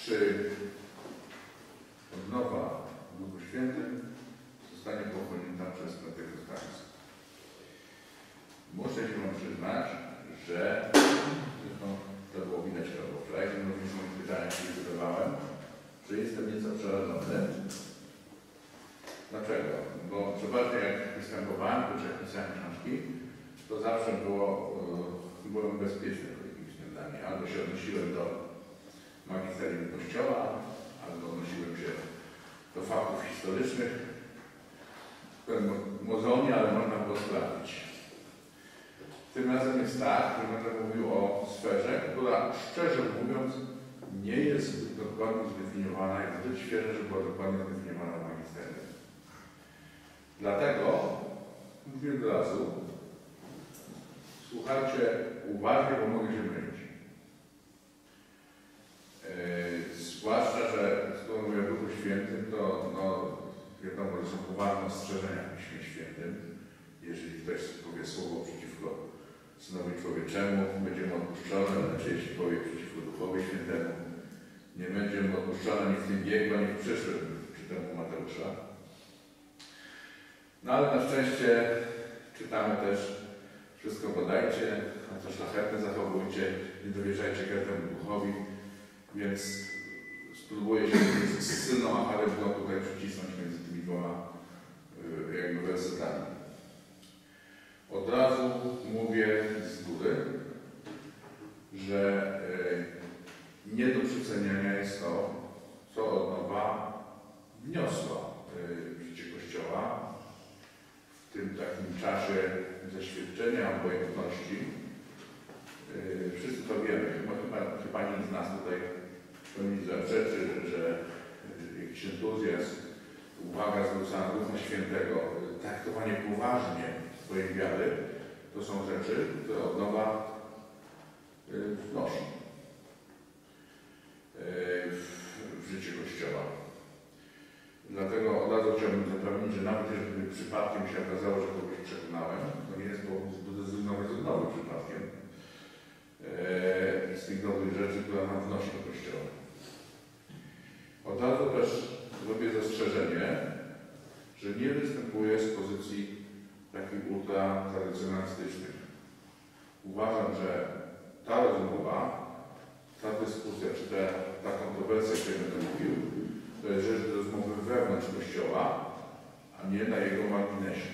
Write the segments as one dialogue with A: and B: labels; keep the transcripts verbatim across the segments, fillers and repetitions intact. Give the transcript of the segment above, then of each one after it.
A: czy odnowa w Duchu Świętym zostanie pochłonięta przez pentecostalizm. Muszę się wam przyznać, że zresztą to było widać chyba wczoraj, kiedy również moich pytaniach, które zadawałem, że jestem nieco przerażony. Dlaczego? Bo przeważnie jak występowałem, czy jak pisałem książki, to zawsze było, yy, byłem bezpieczny po jakimś zdaniu. Albo się odnosiłem do magisterium Kościoła, albo odnosiłem się do faktów historycznych, które mozonie, ale można było sprawdzić. Tym razem jest tak, że będę mówił o sferze, która szczerze mówiąc nie jest dokładnie zdefiniowana, jest zbyt świeża, żeby była dokładnie zdefiniowana w magisterium. Dlatego mówię od razu, słuchajcie uważnie, bo mogę się mylić. Yy, zwłaszcza, że skoro mówię o Duchu Świętym, to no, wiadomo, że są poważne ostrzeżenia w Piśmie Świętym. Jeżeli ktoś powie słowo przeciwko Synowi Człowieczemu, będzie mu odpuszczone, znaczy jeśli powie przeciwko Duchowi Świętemu, nie będzie mu odpuszczone ani w tym wieku, ani w przyszłym, czytamy Mateusza. No ale na szczęście czytamy też wszystko podajcie, a co szlachetne zachowujcie, nie dowierzajcie każdemu duchowi, więc spróbuję się z syną a charybdą tutaj przycisnąć między tymi dwoma jakby wersetami. Od razu mówię z góry, że nie do przeceniania jest to, co odnowa wniosła w życie Kościoła w tym takim czasie zaświadczenia, obojętności. Wszyscy to wiemy, chyba, chyba nikt z nas tutaj pełni za rzeczy, że jakiś entuzjazm, uwaga zwrócona na Ducha Świętego, traktowanie poważnie swojej wiary, to są rzeczy, które od nowa wnosi w życie Kościoła. Dlatego od razu chciałbym zapewnić, że nawet jeżeli przypadkiem się okazało, że kogoś przekonałem, to nie jest to zrezygnować z odnowy przypadkiem i z tych dobrych rzeczy, które nam wnosi do Kościoła. Od razu też robię zastrzeżenie, że nie występuję z pozycji takich ultratradycjonalistycznych. Uważam, że ta rozmowa, ta dyskusja, czy ta, ta kontrowersja, o której będę mówił, to jest rzecz do rozmowy wewnątrz Kościoła, a nie na jego marginesie.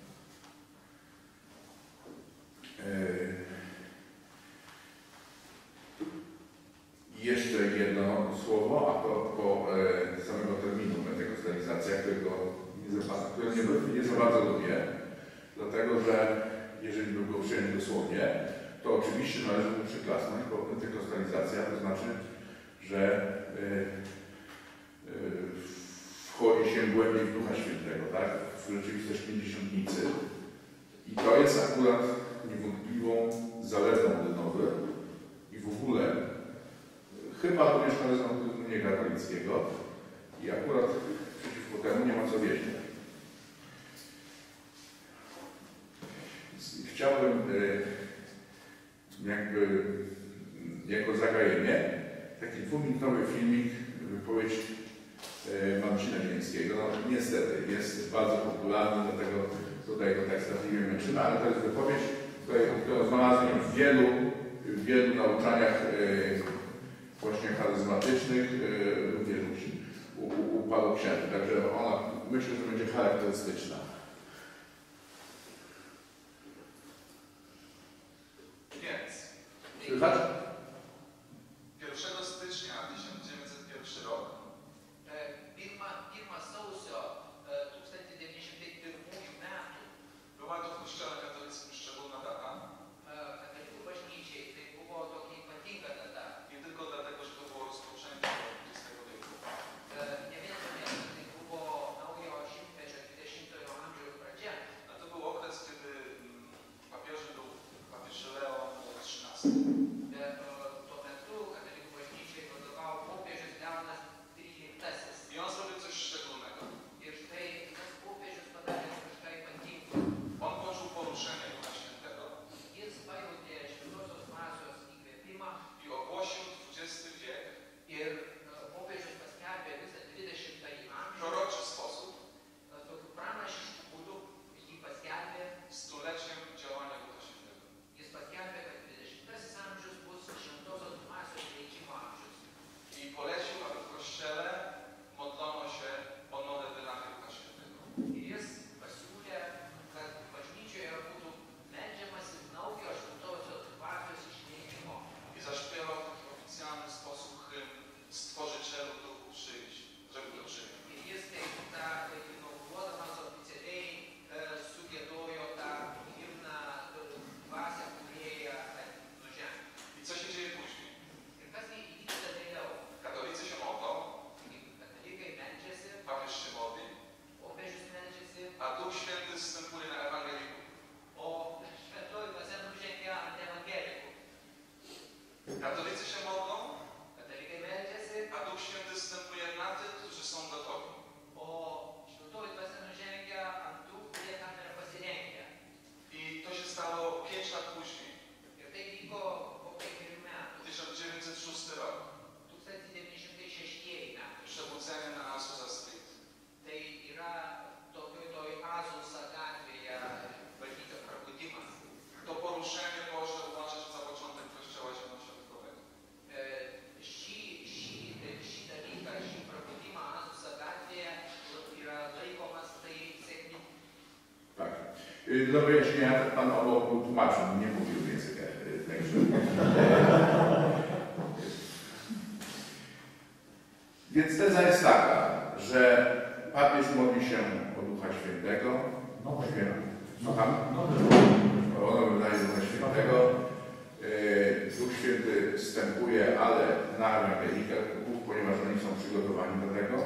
A: Yy, jeszcze jedno słowo, a to po e, samego terminu pentecostalizacja, którego nie za, którego nie, nie za bardzo lubię, dlatego że jeżeli by go przyjąć dosłownie, to oczywiście należy mu przyklasnąć, bo pentecostalizacja to znaczy, że yy, yy, wchodzi się głębiej w Ducha Świętego, tak? W rzeczywistość pięćdziesiątnicy. I to jest akurat niewątpliwą zaletą odnowy i w ogóle chyba również charyzmatyzmu niekatolickiego i akurat przeciwko temu nie ma co wiedzieć. Chciałbym jakby jako zagajenie taki dwuminutowy filmik, wypowiedź Marcina Zielińskiego. No, niestety jest bardzo popularny, dlatego tutaj go tak straszliwie męczymy, ale to jest wypowiedź, którą znalazłem w wielu, w wielu nauczaniach właśnie charyzmatycznych, również u, u, u paru księży. Także ona myślę, że będzie charakterystyczna.
B: Więc
A: Słychać?
B: pierwszego stycznia tysiąc dziewięćset pierwszy rok była to w Kościele katolickim szczególna data. Nie tylko dlatego, że to było rozpoczęcie dwudziestego wieku.
A: Do wyjaśnienia, pan obok był tłumaczył, nie mówił w językach, także... Więc teza jest taka, że papież modli się o Ducha Świętego.
C: No,
A: Słucham? O nowym daniu Ducha Świętego. Duch Święty wstępuje, ale na ewangelikach, ponieważ oni są przygotowani do tego.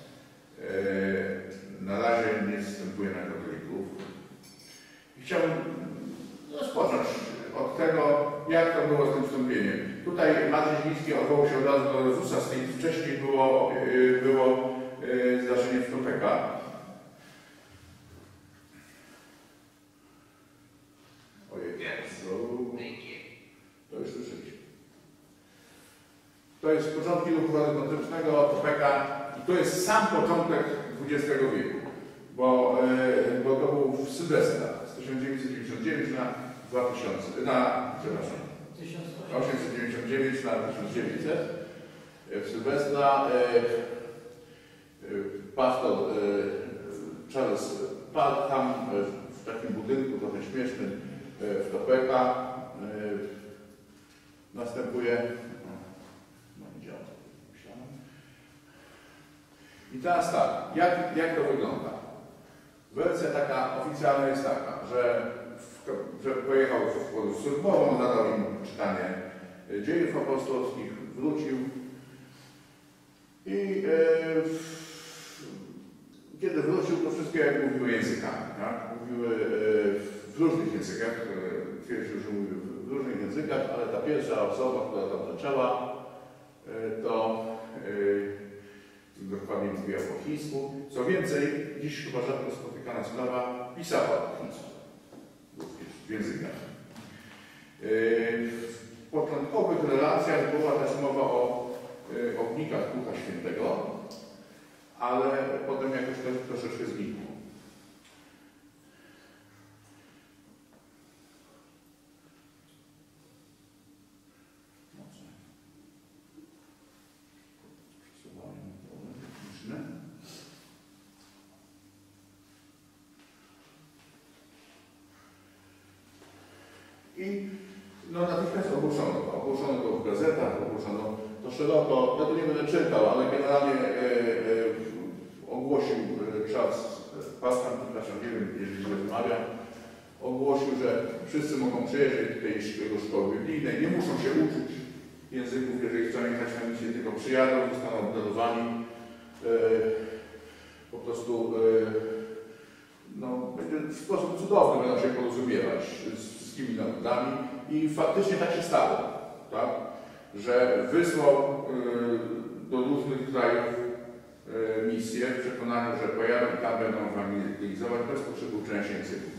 A: Na razie nie wstępuje na katolików. I chciałbym rozpocząć od tego, jak to było z tym wstąpieniem. Tutaj Marcin Zieliński odwołał się od razu do Jezusa, z tej wcześniej było, było zdarzenie w Topeka. Ojej, to już słyszycie. To jest początki ruchu charyzmatycznego Topeka i to jest sam początek dwudziestego wieku, bo, bo to był w Sylwestra z tysiąc dziewięćset dziewięćdziesiąt dziewięć na dwa tysiące, na, przepraszam, osiemset dziewięćdziesiąt dziewięć na tysiąc dziewięćset. W Sylwestra e, e, pastor e, Charles Parham w takim budynku trochę śmiesznym e, w Topeka e, następuje. No nie działa. I teraz tak, jak, jak to wygląda? Wersja taka oficjalna jest taka, że, w, że pojechał w podróż służbową, zadał im czytanie dziejów apostolskich, wrócił i e, kiedy wrócił, to wszystkie jak mówiły językami, tak? Mówiły e, w różnych językach, e, twierdził, że mówiły w różnych językach, ale ta pierwsza osoba, która tam zaczęła, e, to e, dokładnie mówiła po chińsku. Co więcej, dziś chyba rzadko spotykana sprawa, pisała po chińsku, w językach. W początkowych relacjach była też mowa o ognikach Ducha Świętego, ale potem jakoś to troszeczkę znikło. I no, natychmiast ogłoszono to. Ogłoszono to w gazetach, ogłoszono to szeroko. Ja to nie będę czytał, ale generalnie e, e, ogłosił Charles Parham, przepraszam, nie wiem, jeżeli źle wymawiam, ogłosił, że wszyscy mogą przyjeżdżać do tej szkoły biblijnej, nie muszą się uczyć języków, jeżeli chcą jechać na misję, tylko przyjadą, zostaną obdarowani. E, po prostu e, no, będzie w sposób cudowny będą się porozumiewać z wszystkimi narodami i faktycznie tak się stało, tak? Że wysłał y, do różnych krajów y, misje w przekonaniu, że pojadą i tam będą ewangelizować bez potrzeby uczenia się języków.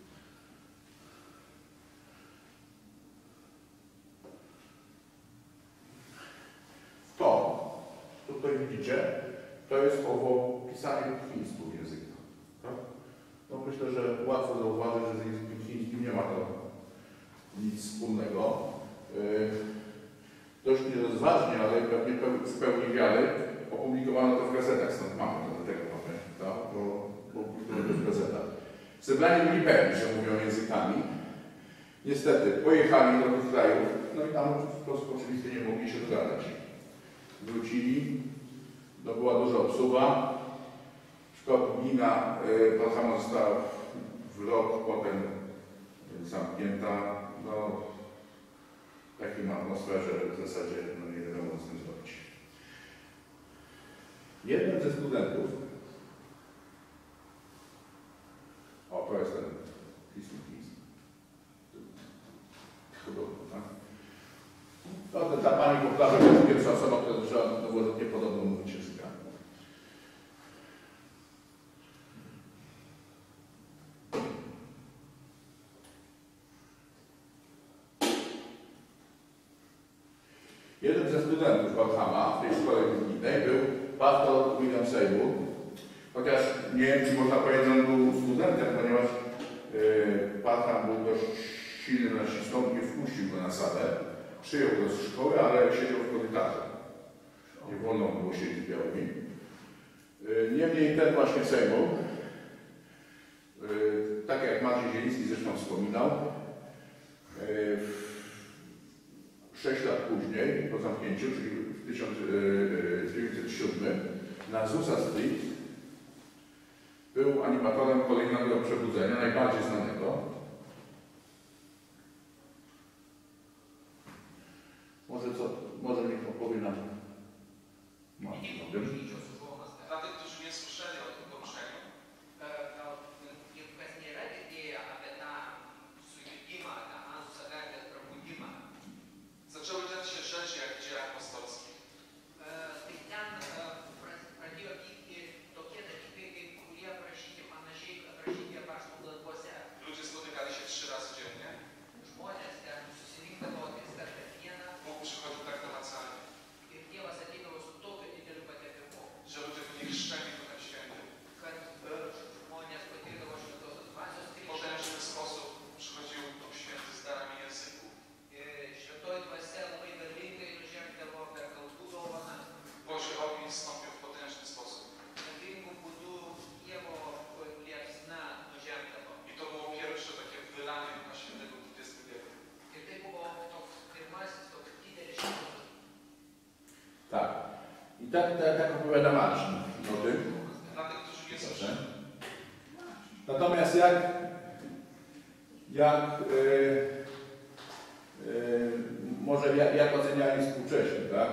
A: To, co tutaj widzicie, to jest owo pisanie po chińsku w języku. Tak? No myślę, że łatwo zauważyć, że z językiem chińskim nie ma to nic wspólnego. Yy, dość nierozważnie, ale pewnie w pełni wiary opublikowano to w gazetach, stąd mamy to do tego momentu, tak? bo, bo opublikowano to w gazetach. Zebrani byli pewni, że mówią językami. Niestety pojechali do tych krajów, no i tam w sposób oczywisty nie mogli się dogadać. Wrócili, to była duża obsuwa. Szkoła biblijna yy, ta sama została w rok potem zamknięta, no w takiej atmosferze w zasadzie no, nie wiadomo co z tym zrobić. Jeden ze studentów, o to jest ten Christmas podobno, tak? No, ta pani powtarza, to jest pierwsza osoba, która zaczęła dowolnie podobno mówić językami. Jeden ze studentów Parhama w tej szkole biblijnej był pastor William Seymour, chociaż nie wiem, czy można powiedzieć, że on był studentem, ponieważ yy, Parham był dość silnym rasistą i wpuścił go na salę, przyjął go z szkoły, ale siedział w korytarzu. Nie wolno było siedzieć białymi. Yy, niemniej ten właśnie Seymour yy, tak jak Maciej Zieliński zresztą wspominał, sześć lat później, po zamknięciu, czyli w tysiąc dziewięćset siódmym, na Azusa Street był animatorem Kolejnego Przebudzenia, najbardziej znanego. Może co, może niech opowie nam Marcin o tym.
B: Dla tych, którzy nie słyszeli o tym poruszeniu, zaczęły dziać się rzeczy jak w dziejach apostolskich. Ludzie spotykali się trzy razy dziennie. Bóg przychodził tak namacalnie, że ludzie byli chrzczeni Duchem Świętym. W potężny sposób przychodził Duch Święty z darami języków. Boży ogień wstąpił w potężny sposób. I to było pierwsze takie wylanie Ducha Świętego w dwudziestym wieku.
A: Tak. I tak, tak, tak opowiada Marcin o tym.
B: Dla tych, którzy nie
A: Proszę.
B: słyszeli.
A: Natomiast jak, jak yy, yy, może jak, jak oceniali współcześni, tak?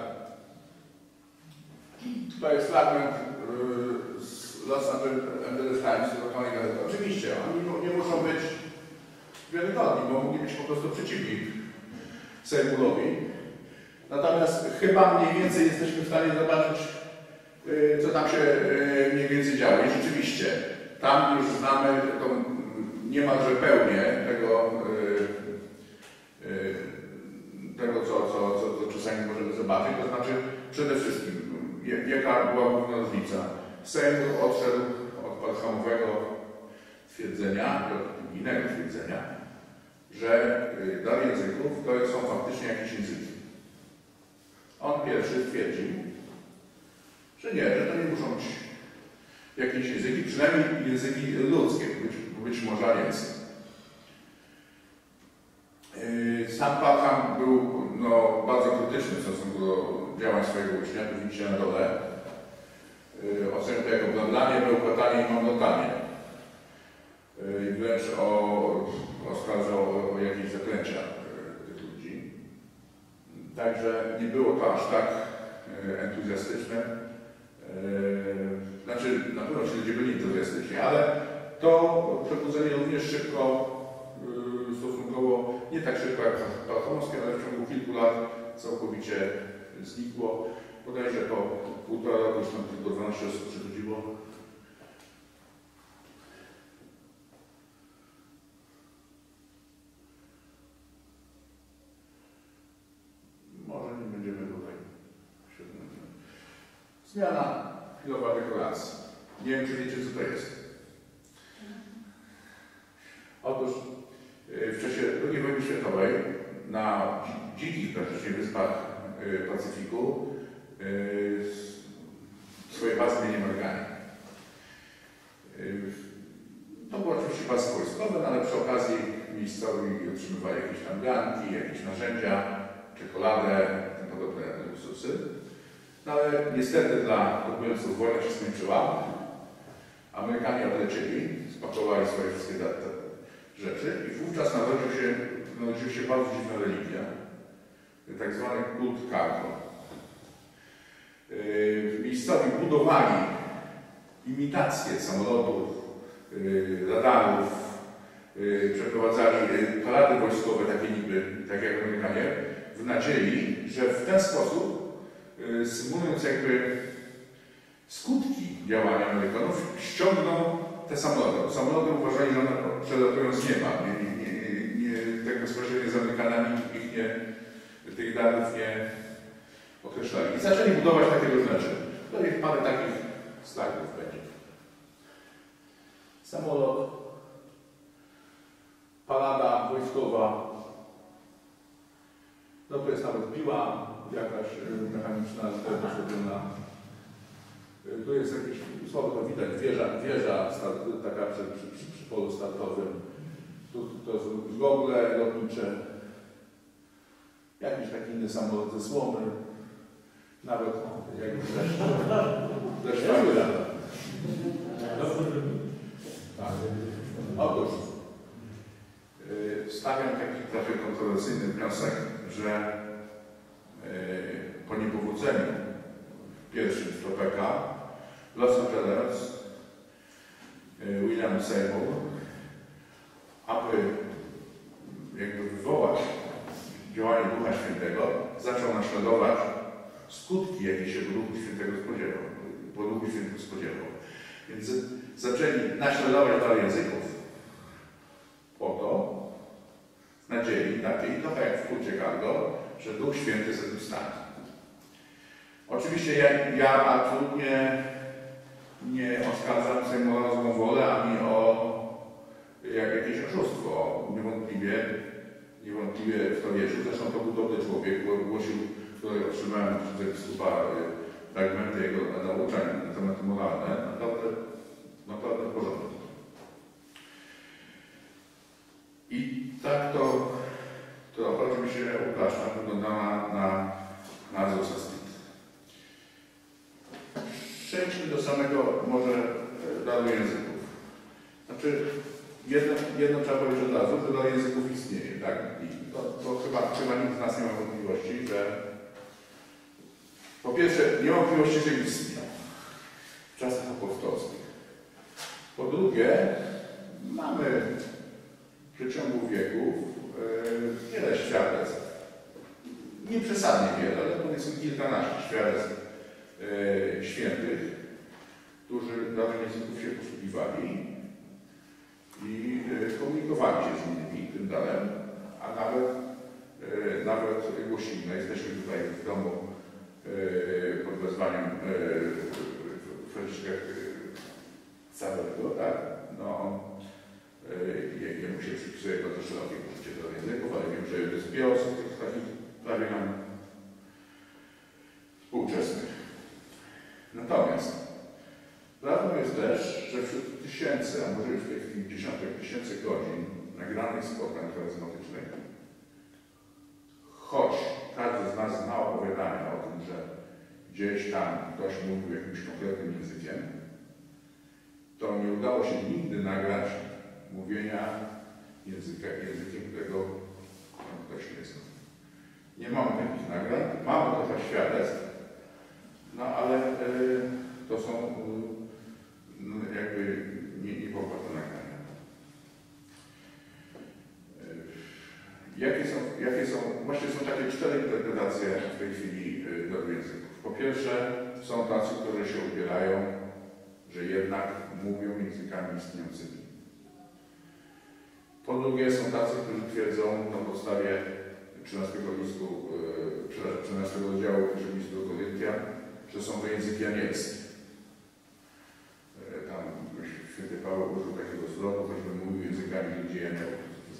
A: To jest fragment yy, z Los Angeles Times, z lokalnej gazety. Oczywiście, oni nie muszą być wiarygodni, bo mogli być po prostu przeciwni Sejmulowi. Natomiast chyba mniej więcej jesteśmy w stanie zobaczyć, yy, co tam się yy, mniej więcej działo. I rzeczywiście, tam już znamy to niemalże pełnię tego, yy, yy, tego co, co, co, co czasami możemy zobaczyć. To znaczy przede wszystkim, jaka była główna różnica. Sejm odszedł od podhamowego twierdzenia, od innego twierdzenia, że dar języków to są faktycznie jakieś języki. On pierwszy stwierdził, że nie, że to nie muszą być jakieś języki, przynajmniej języki ludzkie, być, być może język. Sam Packham był no, bardzo krytyczny w stosunku do działań swojego ucznia, tu widzicie na dole. Ocenił to jako bladlanie, bełkotanie i mamlotanie. I wręcz o, oskarżał o, o jakieś zaklęcia tych ludzi. Także nie było to aż tak entuzjastyczne. Znaczy, na pewno ci ludzie byli entuzjastyczni, ale to przebudzenie również szybko, stosunkowo, nie tak szybko jak Pachomskie, ale w ciągu kilku lat całkowicie znikło. Bodajże po półtora roku już tam tylko dwanaście osób przychodziło. Może nie będziemy tutaj. Zmiana chwilowa dekoracji. Nie wiem, czy wiecie, co to jest. Otóż w czasie drugiej wojny światowej na dzikich praktycznie wyspach Pacyfiku swoje bazy mieli Amerykanie. To były oczywiście bazy wojskowe, ale przy okazji miejscowi otrzymywali jakieś tam ganki, jakieś narzędzia, czekoladę, tym podobne luksusy. No ale niestety dla okupujących wojna się skończyła. Amerykanie odlecieli, spakowali swoje wszystkie rzeczy i wówczas narodził się, narodził się bardzo dziwna religia, tak zwany kult cargo. Miejscowi budowali imitacje samolotów, radarów, przeprowadzali parady wojskowe, takie niby, tak jak Amerykanie, w nadziei, że w ten sposób, symulując jakby skutki działania Amerykanów, ściągną te samoloty. Samoloty uważali, że one przelatują z nieba. Nie, nie, nie, nie, tak bezpośrednio z Amerykanami ich nie, tych danych nie określali. I zaczęli budować takie różne rzeczy. To jest parę takich slajdów będzie. Samolot, parada wojskowa. No to jest nawet piła jakaś mechaniczna, zrobiona. Tu jest jakieś słowo, to widać, wieża, wieża start, taka przy, przy, przy, przy polu startowym. Tu to są gogle lotnicze, jakiś taki inny samolot ze słomy, nawet jak widać, też fajny lata. Tak. Otóż yy, stawiam taki trochę kontrowersyjny wniosek, że yy, po niepowodzeniu pierwszym w Topeka Los Angeles, yy, William Seymour, aby jakby wywołać działanie Ducha Świętego, zaczął naśladować skutki, jakie się po Duchu Świętego spodziewał. Po Duchu Świętego spodziewał. Więc zaczęli naśladować dar języków po to, w nadziei takiej, trochę jak w kulcie Cargo, że Duch Święty ze tym stanie. Oczywiście ja, ja absolutnie nie oskarżam Seymoura o złą wolę, ani o jak jakieś oszustwo. Niewątpliwie, niewątpliwie w to wierzył. Zresztą to był dobry człowiek, głosił, który otrzymałem z biskupa fragmenty jego nauczań na tematy moralne, naprawdę, naprawdę w porządku. I tak to trochę oczywiście upraszczam, wyglądała na, na Azusa Street. Przejdźmy do samego może daru języków. Znaczy, jedno, jedno trzeba powiedzieć od razu, że dar języków istnieje, tak? I to, to chyba, chyba nikt z nas nie ma wątpliwości, że po pierwsze, nie ma wątpliwości, że istniał w czasach apostolskich. Po drugie, mamy w przeciągu wieków yy, wiele świadectw. Nie przesadnie wiele, ale powiedzmy kilkanaście świadectw yy, świętych, którzy darem języków się posługiwali i yy, komunikowali się z innymi tym darem, a nawet, yy, nawet głosili. No, jesteśmy tutaj w domu pod wezwaniem Franciszka Xaverego, tak? No on, jemu się przypisuje bardzo szerokie poczucie do języków, ale wiem, że jest wiele osób takich prawie nam współczesnych. Natomiast prawdą jest też, że wśród tysięcy, a może już w tej chwili dziesiątek tysięcy godzin nagranych spotkań charyzmatycznych, choć każdy z nas zna opowiadania o tym, że gdzieś tam ktoś mówił jakimś konkretnym językiem, to nie udało się nigdy nagrać mówienia języka, językiem, którego ktoś nie zna. Nie mamy takich nagrań, mamy trochę świadectw, no ale y, to są y, jakby niepopłatne nagrania. Jakie są, jakie są, właśnie są takie cztery interpretacje w tej chwili daru języków. Po pierwsze, są tacy, którzy się ubierają, że jednak mówią językami istniejącymi. Po drugie, są tacy, którzy twierdzą na podstawie trzynastego listu, trzynastego rozdziału listu do Koryntian, że są to języki anielskie. Tam święty Paweł użył takiego zwrotu, choćby mówił językami ludzi i aniołów.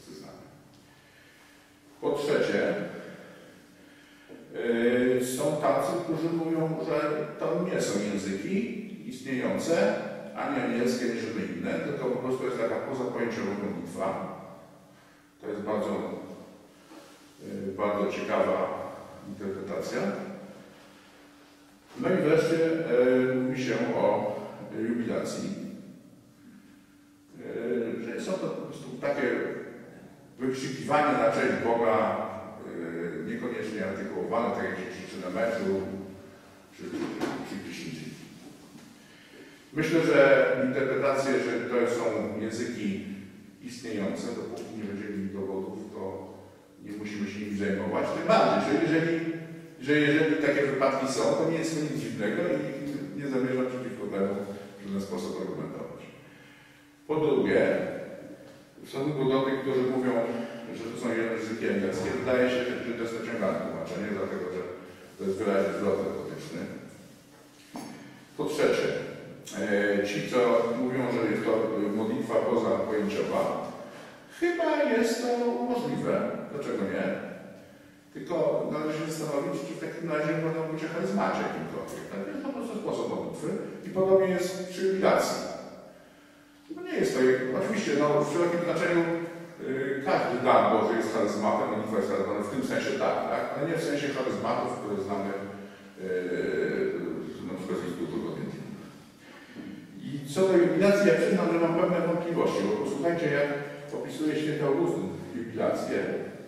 A: Po trzecie, yy, są tacy, którzy mówią, że to nie są języki istniejące, ani anielskie, ani żadne inne, tylko po prostu jest taka pozapojęciowa modlitwa. To jest bardzo, yy, bardzo ciekawa interpretacja. No i wreszcie yy, mówi się o jubilacji, yy, że są to po prostu takie wykrzykiwanie na cześć Boga, yy, niekoniecznie artykułowane, tak jak się krzyczy na meczu, czy, czy, czy gdzieś indziej. Myślę, że interpretacje, że to są języki istniejące, dopóki nie będziemy mieli dowodów, to nie musimy się nimi zajmować. Tym bardziej, że jeżeli, że jeżeli takie wypadki są, to nie jest to nic dziwnego i nie zamierzam przeciwko temu w żaden sposób argumentować. Po drugie, w stosunku do tych, którzy mówią, że to są języki anielskie, wydaje się, że to jest naciągane tłumaczenie, dlatego że to jest wyraźny zwrot erotyczny. Po trzecie, ci, co mówią, że jest to modlitwa pozapojęciowa, chyba jest to możliwe. Dlaczego nie? Tylko należy się zastanowić, czy w takim razie można być o charyzmacie jakimkolwiek. Tak? To jest po prostu sposób modlitwy i podobnie jest przy jubilacji. No nie jest to, oczywiście no, w szerokim znaczeniu yy, każdy dar Boży jest charyzmatem, modlitwa jest charyzmatem, w tym sensie tak, tak, ale nie w sensie charyzmatów, które znamy yy, na przykład z Instytutu Godynki. I co do jubilacji, ja przyznam, że mam pewne wątpliwości, bo posłuchajcie, jak opisuje święty Augustyn jubilację.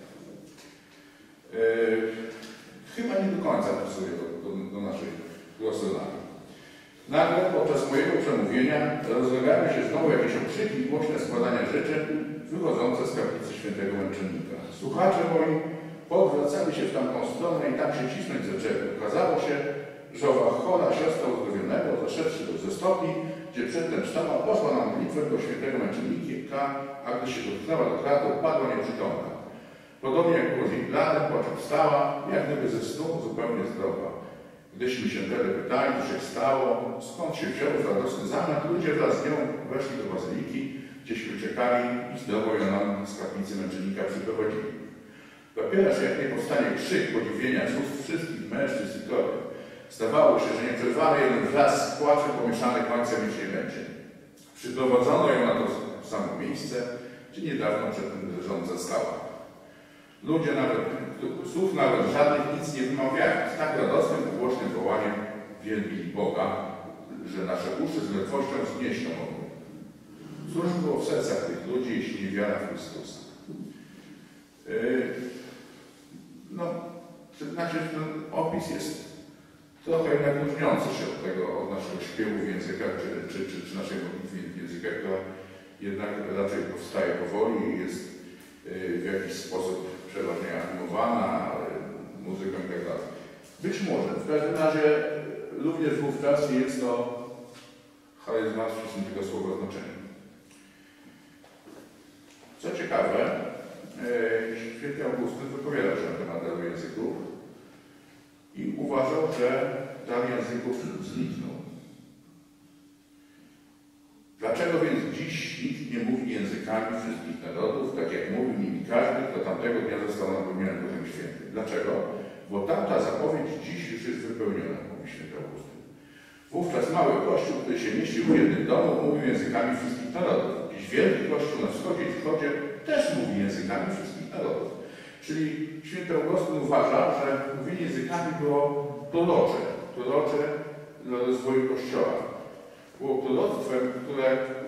A: Yy, chyba nie do końca pasuje do, do, do naszej glosonarii. Nagle podczas mojego przemówienia rozlegały się znowu jakieś okrzyki i głośne składania życzeń wychodzące z kaplicy świętego męczennika. Słuchacze moi podwracali się w tamtą stronę i tam się cisnąć zaczęli. Okazało się, że owa chora siostra uzdrowionego, zaszedłszy do ze stopni, gdzie przedtem stała, poszła na modlitwę do świętego męczennika, a gdy się dotknęła do kraty, padła nieprzytomna. Podobnie jak było z jej planem, po czym wstała, jak gdyby ze snu zupełnie zdrowa. Gdyśmy się wtedy pytali, co się stało, skąd się wziął radosny zamiar, ludzie wraz z nią weszli do bazyliki, gdzieśmy czekali i zdrowo ją nam z kaplicy męczennika przyprowadzili. Dopiero jak nie powstanie krzyk podziwienia z ust wszystkich mężczyzn i kobiet. Zdawało się, że nie przerwamy jeden wraz z płaczem pomieszany końcem wiecznej męczeń. Przyprowadzono ją na to samo miejsce, gdzie niedawno przed tym leżąca stała. Ludzie nawet, słów nawet żadnych nic nie wymawiają. Z tak radosnym i głośnym wołaniem wielbili Boga, że nasze uszy z łatwością znieść to mogą. Cóż było w sercach tych ludzi, jeśli nie wiara w Chrystusa? Yy, no, znaczy, ten opis jest trochę jednak różniący się od tego, od naszego śpiewu w językach, czy, czy, czy, czy naszej modlitwy w językach, która jednak raczej powstaje powoli i jest yy, w jakiś sposób przeważnie animowana, muzyką i tak dalej. Być może, w każdym razie również wówczas jest to charyzmat w stosunku tego słowa znaczenia. Co ciekawe, święty Augustyn wypowiadał się na temat daru języków i uważał, że dar języków zniknął. Dlaczego więc dziś nikt nie mówi językami wszystkich narodów, tak jak mówił nimi każdy, kto tamtego dnia został napełniony Duchem Świętym? Dlaczego? Bo tamta zapowiedź dziś już jest wypełniona, mówi święty Augustyn. Wówczas mały kościół, który się mieścił w jednym domu, mówił językami wszystkich narodów. Dziś wielki kościół na wschodzie i wschodzie też mówi językami wszystkich narodów. Czyli święty Augustyn uważa, że mówienie językami było prorocze, prorocze dla rozwoju Kościoła. Było proroctwem, które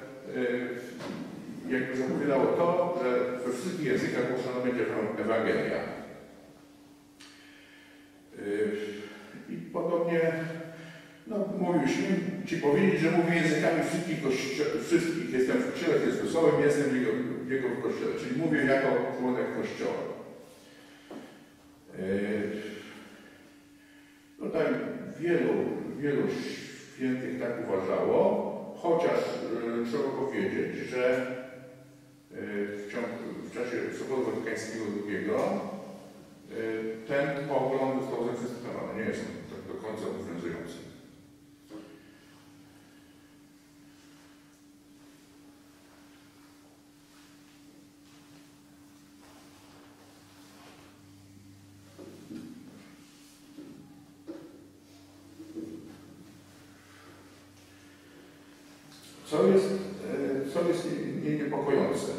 A: yy, jakby zapowiadało to, że we wszystkich językach głoszona będzie Ewangelia. Yy, I podobnie no, mówił śmiem Ci powiedzieć, że mówię językami wszystkich, wszystkich. Jestem w Kościele Chrystusowym, jestem w jego, w jego Kościele, czyli mówię jako członek Kościoła. Yy, tutaj wielu, wielu świętych tak uważało, chociaż yy, trzeba powiedzieć, że yy, w, ciągu, w czasie Soboru Watykańskiego drugiego yy, ten pogląd został zakwestionowany. Nie jest on tak do końca obowiązujący. Co jest, co jest niepokojące?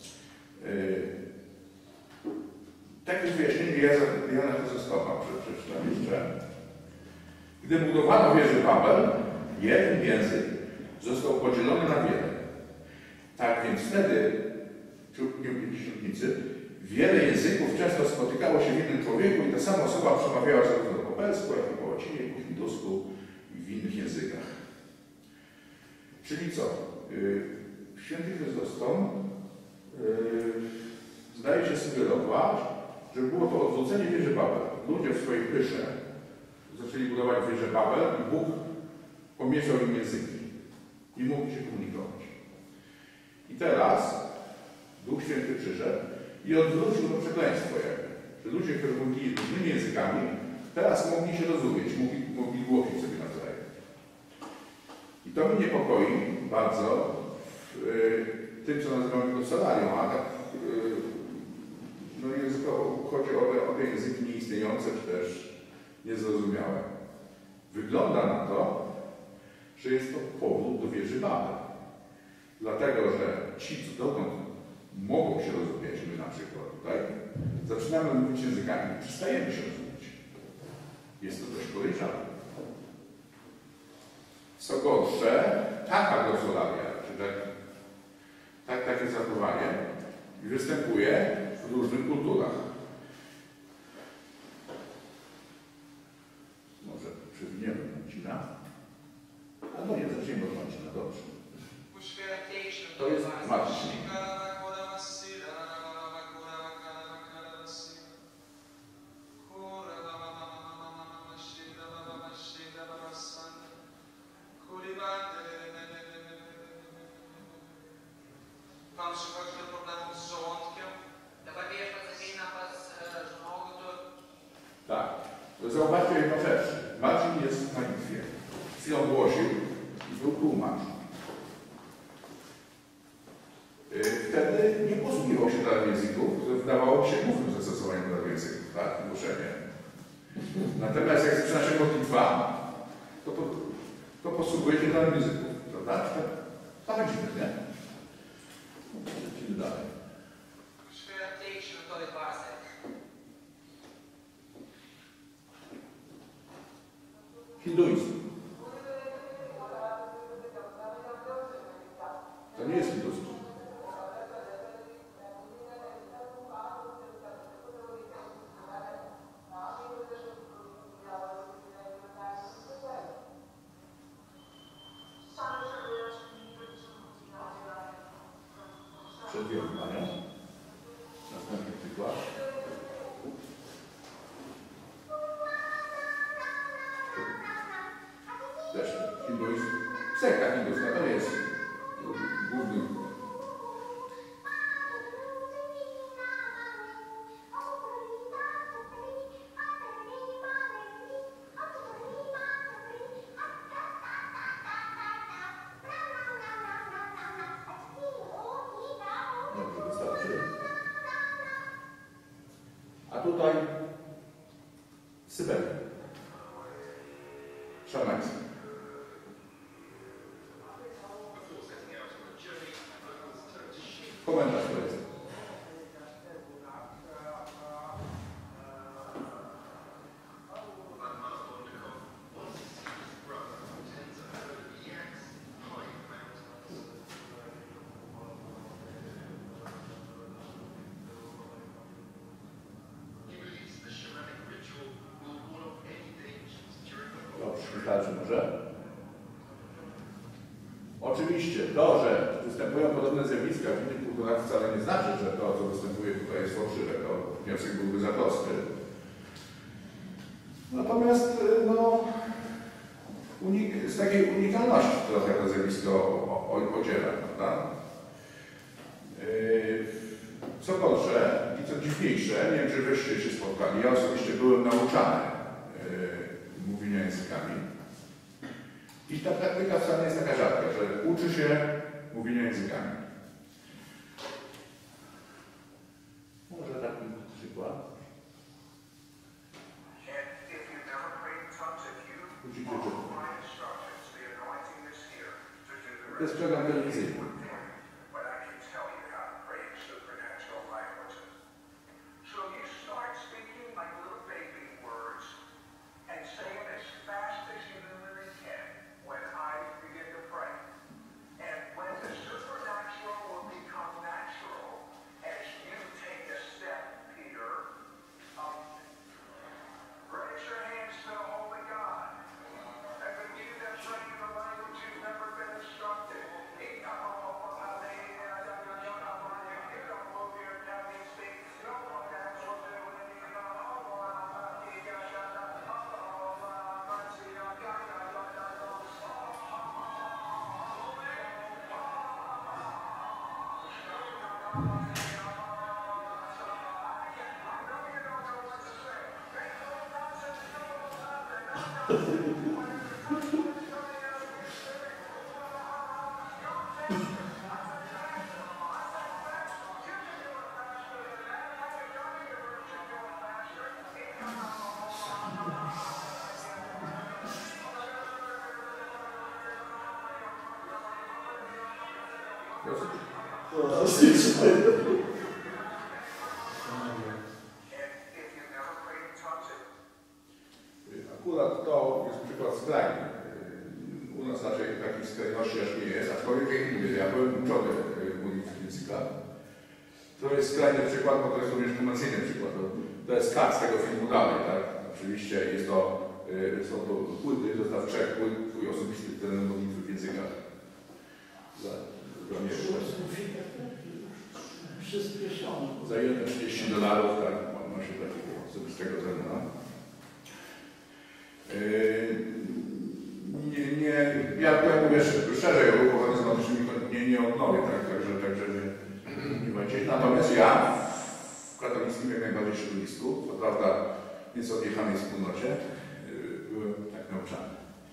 A: Takie wyjaśnienie Jana Chryzostofa przeczytam jeszcze. Gdy budowano wieżę Babel, jeden język został podzielony na wiele. Tak więc wtedy, wśród pięćdziesiątnicy, wiele języków często spotykało się w jednym człowieku i ta sama osoba przemawiała zarówno po persku, jak i po łacinie, po hindusku i w innych językach. Czyli co? Yy, Święty Chrysostom yy, zdaje się sugerować, że było to odwrócenie wieży Babel. Ludzie w swojej pysze zaczęli budować wieżę Babel i Bóg pomieszał im języki. Nie mogli się komunikować. I teraz Duch Święty przyszedł i odwrócił to przekleństwo jakby. Że ludzie, którzy mówili różnymi językami, teraz mogli się rozumieć, mogli, mogli głosić sobie nawzajem. I to mnie niepokoi bardzo w y, tym, co nazywamy glosarią, a tak y, no językowo chodzi o te, o te języki nieistniejące czy też niezrozumiałe. Wygląda na to, że jest to powód do wieży Babel. Dlatego, że ci, co dotąd mogą się rozumieć, my na przykład tutaj, zaczynamy mówić językami i przestajemy się rozumieć. Jest to dość podejrzane. Co gorsze, taka glosolalia, czy tak, tak, takie zachowanie występuje w różnych kulturach. Może przewiniemy Marcina. Albo nie, zaczniemy od Marcina, dobrze. To jest Marcin.
B: Pan przychodzi do problemów z żołądkiem?
A: Tak. Zauważcie jedną rzecz. Marcin jest na Litwie. Chwilą głosił i był tłumacz. Wtedy nie posługiwał się darem języków, które wydawało się głównym zastosowaniem daru języków, tak? Głoszenie. Natomiast jak zaczyna się modlitwa, to, to, to posługuje się darem języków, prawda? To tak dziwne, nie? Przejdźmy dalej. Hinduizm. To nie jest hinduizm. Przed wieloma, nie? Następny przykład. Też hinduizm. Sekta hinduska to jest główny. Dobrze, wystarczy. A tutaj Syberia. Szamański. Komentarz to jest. Dobrze, wystarczy może. Oczywiście to, że występują podobne zjawiska w innych kulturach wcale nie znaczy, że to, co występuje tutaj jest fałszywe. To wniosek byłby za prosty. Natomiast no, unik z takiej unikalności trochę to zjawisko o, o, odziela, prawda? Yy, co gorsze i co dziwniejsze, nie wiem, czy wyście się spotkali, ja osobiście byłem nauczany yy, mówienia językami. I ta praktyka wcale nie jest taka rzadka, że uczy się mówienia językami. Może taki przykład. Uczycie czytać. To jest program telewizyjny. Akurat to jest przykład skrajny. U nas raczej takich skrajności aż nie jest, aczkolwiek jak mówię, ja byłem uczony w uniwersytecie. To jest skrajny przykład, bo to jest również komercyjny przykład. To jest kat z tego filmu dalej, tak? Oczywiście jest to, są to płyty, zostaw trzech płyt, twój osobisty teren modlitwy w językach. Za, za jedne trzydzieści dolarów, tak? Ma się takiego osobistego terena. Nie, nie, ja tutaj mówię szerzej o ruchu charyzmatycznym, nie, nie odnowię, tak? Także, także nie, nie będzie. Natomiast ja w katolickim jak najbardziej środowisku, co prawda nieco odjechanej wspólnocie, byłem tak nauczany.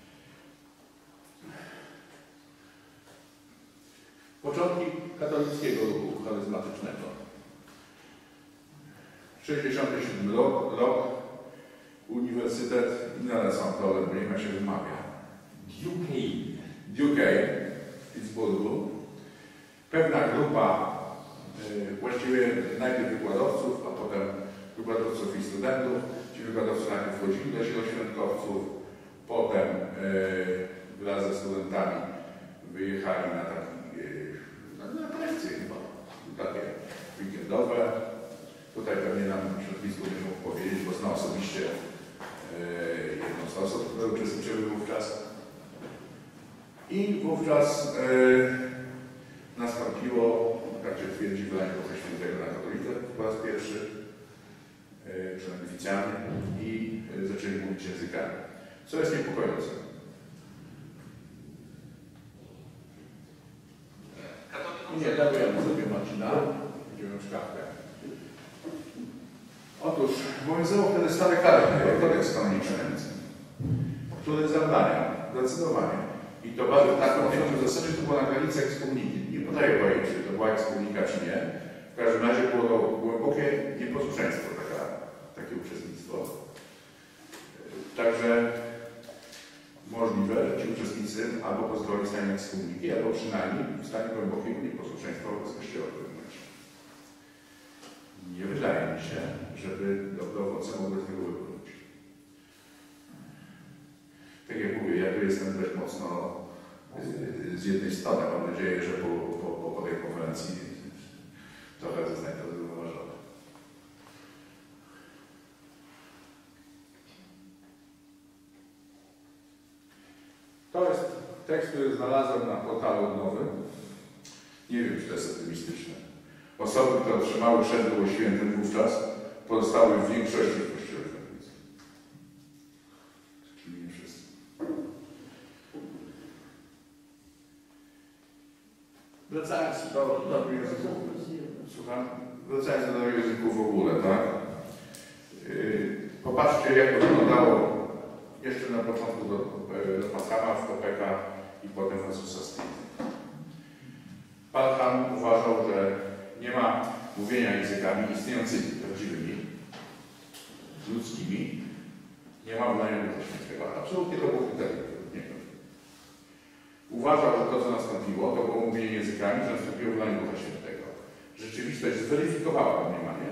A: Początki katolickiego ruchu charyzmatycznego. sześćdziesiąty siódmy rok, rok, Uniwersytet Inela San Paolo, bo nie ma się wymawia.
C: Duquesne.
A: Duquesne w Pittsburghu. Pewna grupa, y, właściwie najpierw wykładowców, a potem wykładowców i studentów. Ci wykładowcy najpierw wchodzili do środoświadkowców, potem y, wraz ze studentami wyjechali na taki, y, na, na lekcje chyba, takie weekendowe. Tutaj pewnie nam w środowisku nie mógł powiedzieć, bo znam osobiście yy, jedną z osób, które uczestniczyły wówczas. I wówczas yy, nastąpiło, tak się twierdzi, wylanie Ducha Świętego na katolikę po raz pierwszy, yy, przynajmniej oficjalnie, i yy, zaczęli mówić językami. Co jest niepokojące. Nie, dajemy sobie Marcina, będziemy szkawkę. Otóż obowiązywał wtedy stary kodeks kanoniczny, który zabrania zdecydowanie. I to bardzo taką w zasadzie to było na granicy ekskomuniki. Nie podaję pojęcia, czy to była ekskomunika, czy nie. W każdym razie było to głębokie nieposłuszeństwo, taka, takie uczestnictwo. Także możliwe, że ci uczestnicy albo pozostali w stanie ekskomuniki, albo przynajmniej w stanie głębokiego nieposłuszeństwa wobec Kościoła. Nie wydaje mi się, żeby dobre owoce mogły z tego wypłynąć. Tak jak mówię, ja tu jestem dość mocno z jednej strony. Mam nadzieję, że po, po, po tej konferencji trochę zostanie to zauważone. To jest tekst, który znalazłem na portalu odnowy. Nie wiem, czy to jest optymistyczne. Osoby, które otrzymały chrzest Duchu Świętym wówczas, pozostały w większości w Kościele katolickim. Czyli nie wszyscy. Wracając do, do języków, słucham, wracając do języków w ogóle, tak? Yy, popatrzcie, jak to wyglądało jeszcze na początku do, do Parhama, w Kopeka i potem Francuza Steve. Parham uważał, że nie ma mówienia językami istniejącymi, prawdziwymi, ludzkimi, nie ma wylania Ducha Świętego. Absolutnie to było kryterium według niego. Uważał, że to, co nastąpiło, to było mówienie językami, że nastąpiło wylanie Ducha Świętego. Rzeczywistość zweryfikowała mniemanie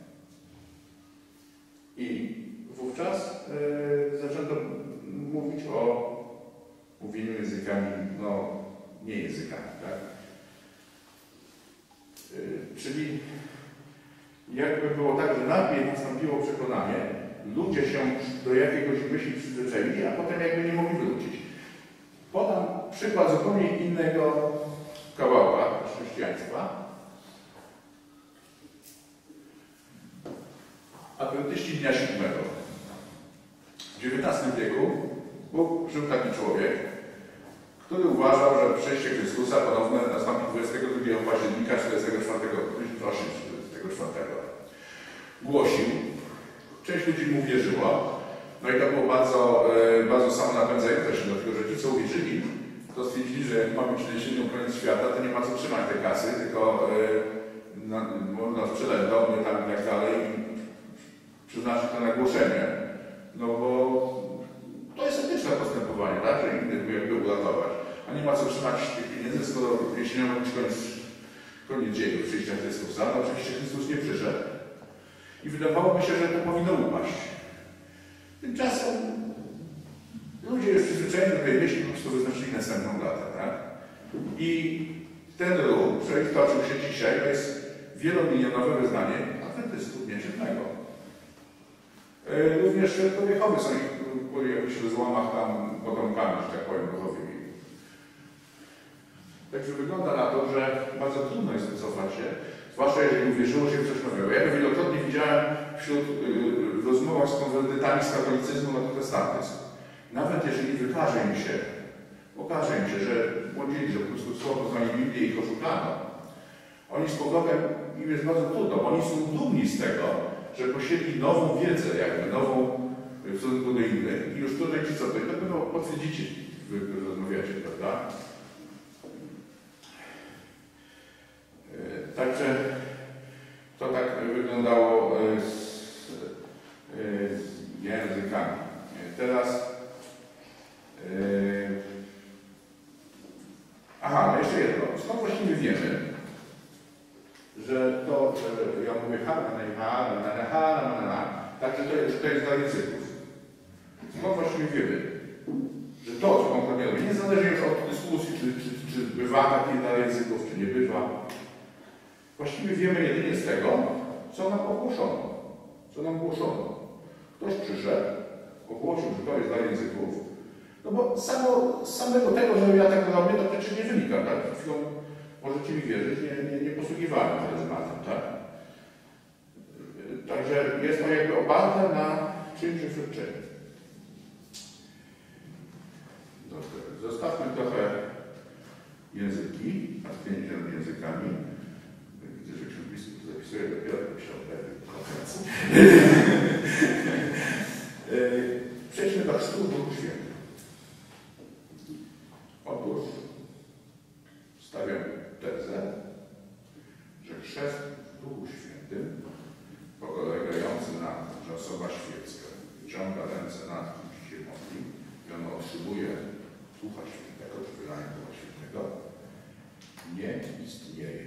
A: i wówczas yy, zaczęto mówić o mówieniu językami, no nie językami, tak? Czyli jakby było tak, że najpierw nastąpiło przekonanie, ludzie się do jakiegoś myśli przyzwyczaili, a potem jakby nie mogli wrócić. Podam przykład zupełnie innego kawałka chrześcijaństwa. Adwentyści Dnia Siódmego. W dziewiętnastym wieku Bóg żył taki człowiek, który uważał, że przyjście Chrystusa ponowne nastąpi dwudziestego drugiego października czterdziestego czwartego. Głosił. Część ludzi mu wierzyła. No i to było bardzo, bardzo samonapędzające się, dlatego że ci, co uwierzyli, to stwierdzili, że jak ma być niesieniem koniec świata, to nie ma co trzymać tej kasy, tylko na, można sprzedać domy tam i tak dalej i przeznaczyć to na głoszenie. No bo to jest etyczne postępowanie, tak? Że innych jakby uratować. a nie ma co trzymać tych pieniędzy, skoro jeśli miał być koniec, koniec dziejów przyjścia Chrystusa, no oczywiście Chrystus nie przyszedł. I wydawałoby się, że to powinno upaść. Tymczasem ludzie już przyzwyczajeni do tej myśli po prostu wyznaczyli następną datę. Tak? I ten ruch, który toczył się dzisiaj, to jest wielomilionowe wyznanie adwentystów dnia siódmego. Również to Jehowy są ich po jakichś rozłamach tam potomkami, że tak powiem, duchowymi. Także wygląda na to, że bardzo trudno jest wycofać się, zwłaszcza jeżeli uwierzyło się w coś nowego. Ja to wielokrotnie widziałem wśród w rozmowach z konwertytami z katolicyzmu na protestantyzm. Nawet jeżeli wykaże im się, okaże im się, że błądzili, że po prostu słowo znali Biblię i ich oszukano, oni z powrotem, im jest bardzo trudno, bo oni są dumni z tego, że posiedli nową wiedzę, jakby nową w stosunku do innych i już tutaj ci co to, i to będą potwierdzicie, wy rozmawiacie, prawda? Także to tak wyglądało z, z językami. Teraz yy, aha, no jeszcze jedno. Skąd właściwie wiemy, że to, że ja mówię także to jest, to jest dla języków. Skąd właściwie wiemy, że to, co konkretnie robi, nie zależy już od dyskusji, czy, czy, czy bywa taki dla języków, czy nie bywa. Właściwie wiemy jedynie z tego, co nam ogłoszono. Co nam głoszono. Ktoś przyszedł, ogłosił, że to jest dla języków. No bo samo, z samego tego, że ja tak robię, to przecież nie wynika, tak? Przed chwilą możecie mi wierzyć, nie, nie, nie posługiwałem charyzmatem, tak? Także jest to jakby oparte na czyimś oświadczeniu. Zostawmy trochę języki, natknięcie nad językami. Widzę, że ksiądz biskup zapisuje dopiero, jak się oddaje konferencji. Przejdźmy do chrztu w Duchu Świętym. Otóż stawiam tezę, że chrzest w Duchu Świętym polegający na tym, że osoba świecka wyciąga ręce nad kimś się modli i ona otrzymuje Ducha Świętego, czy wylanie Ducha Świętego, nie istnieje.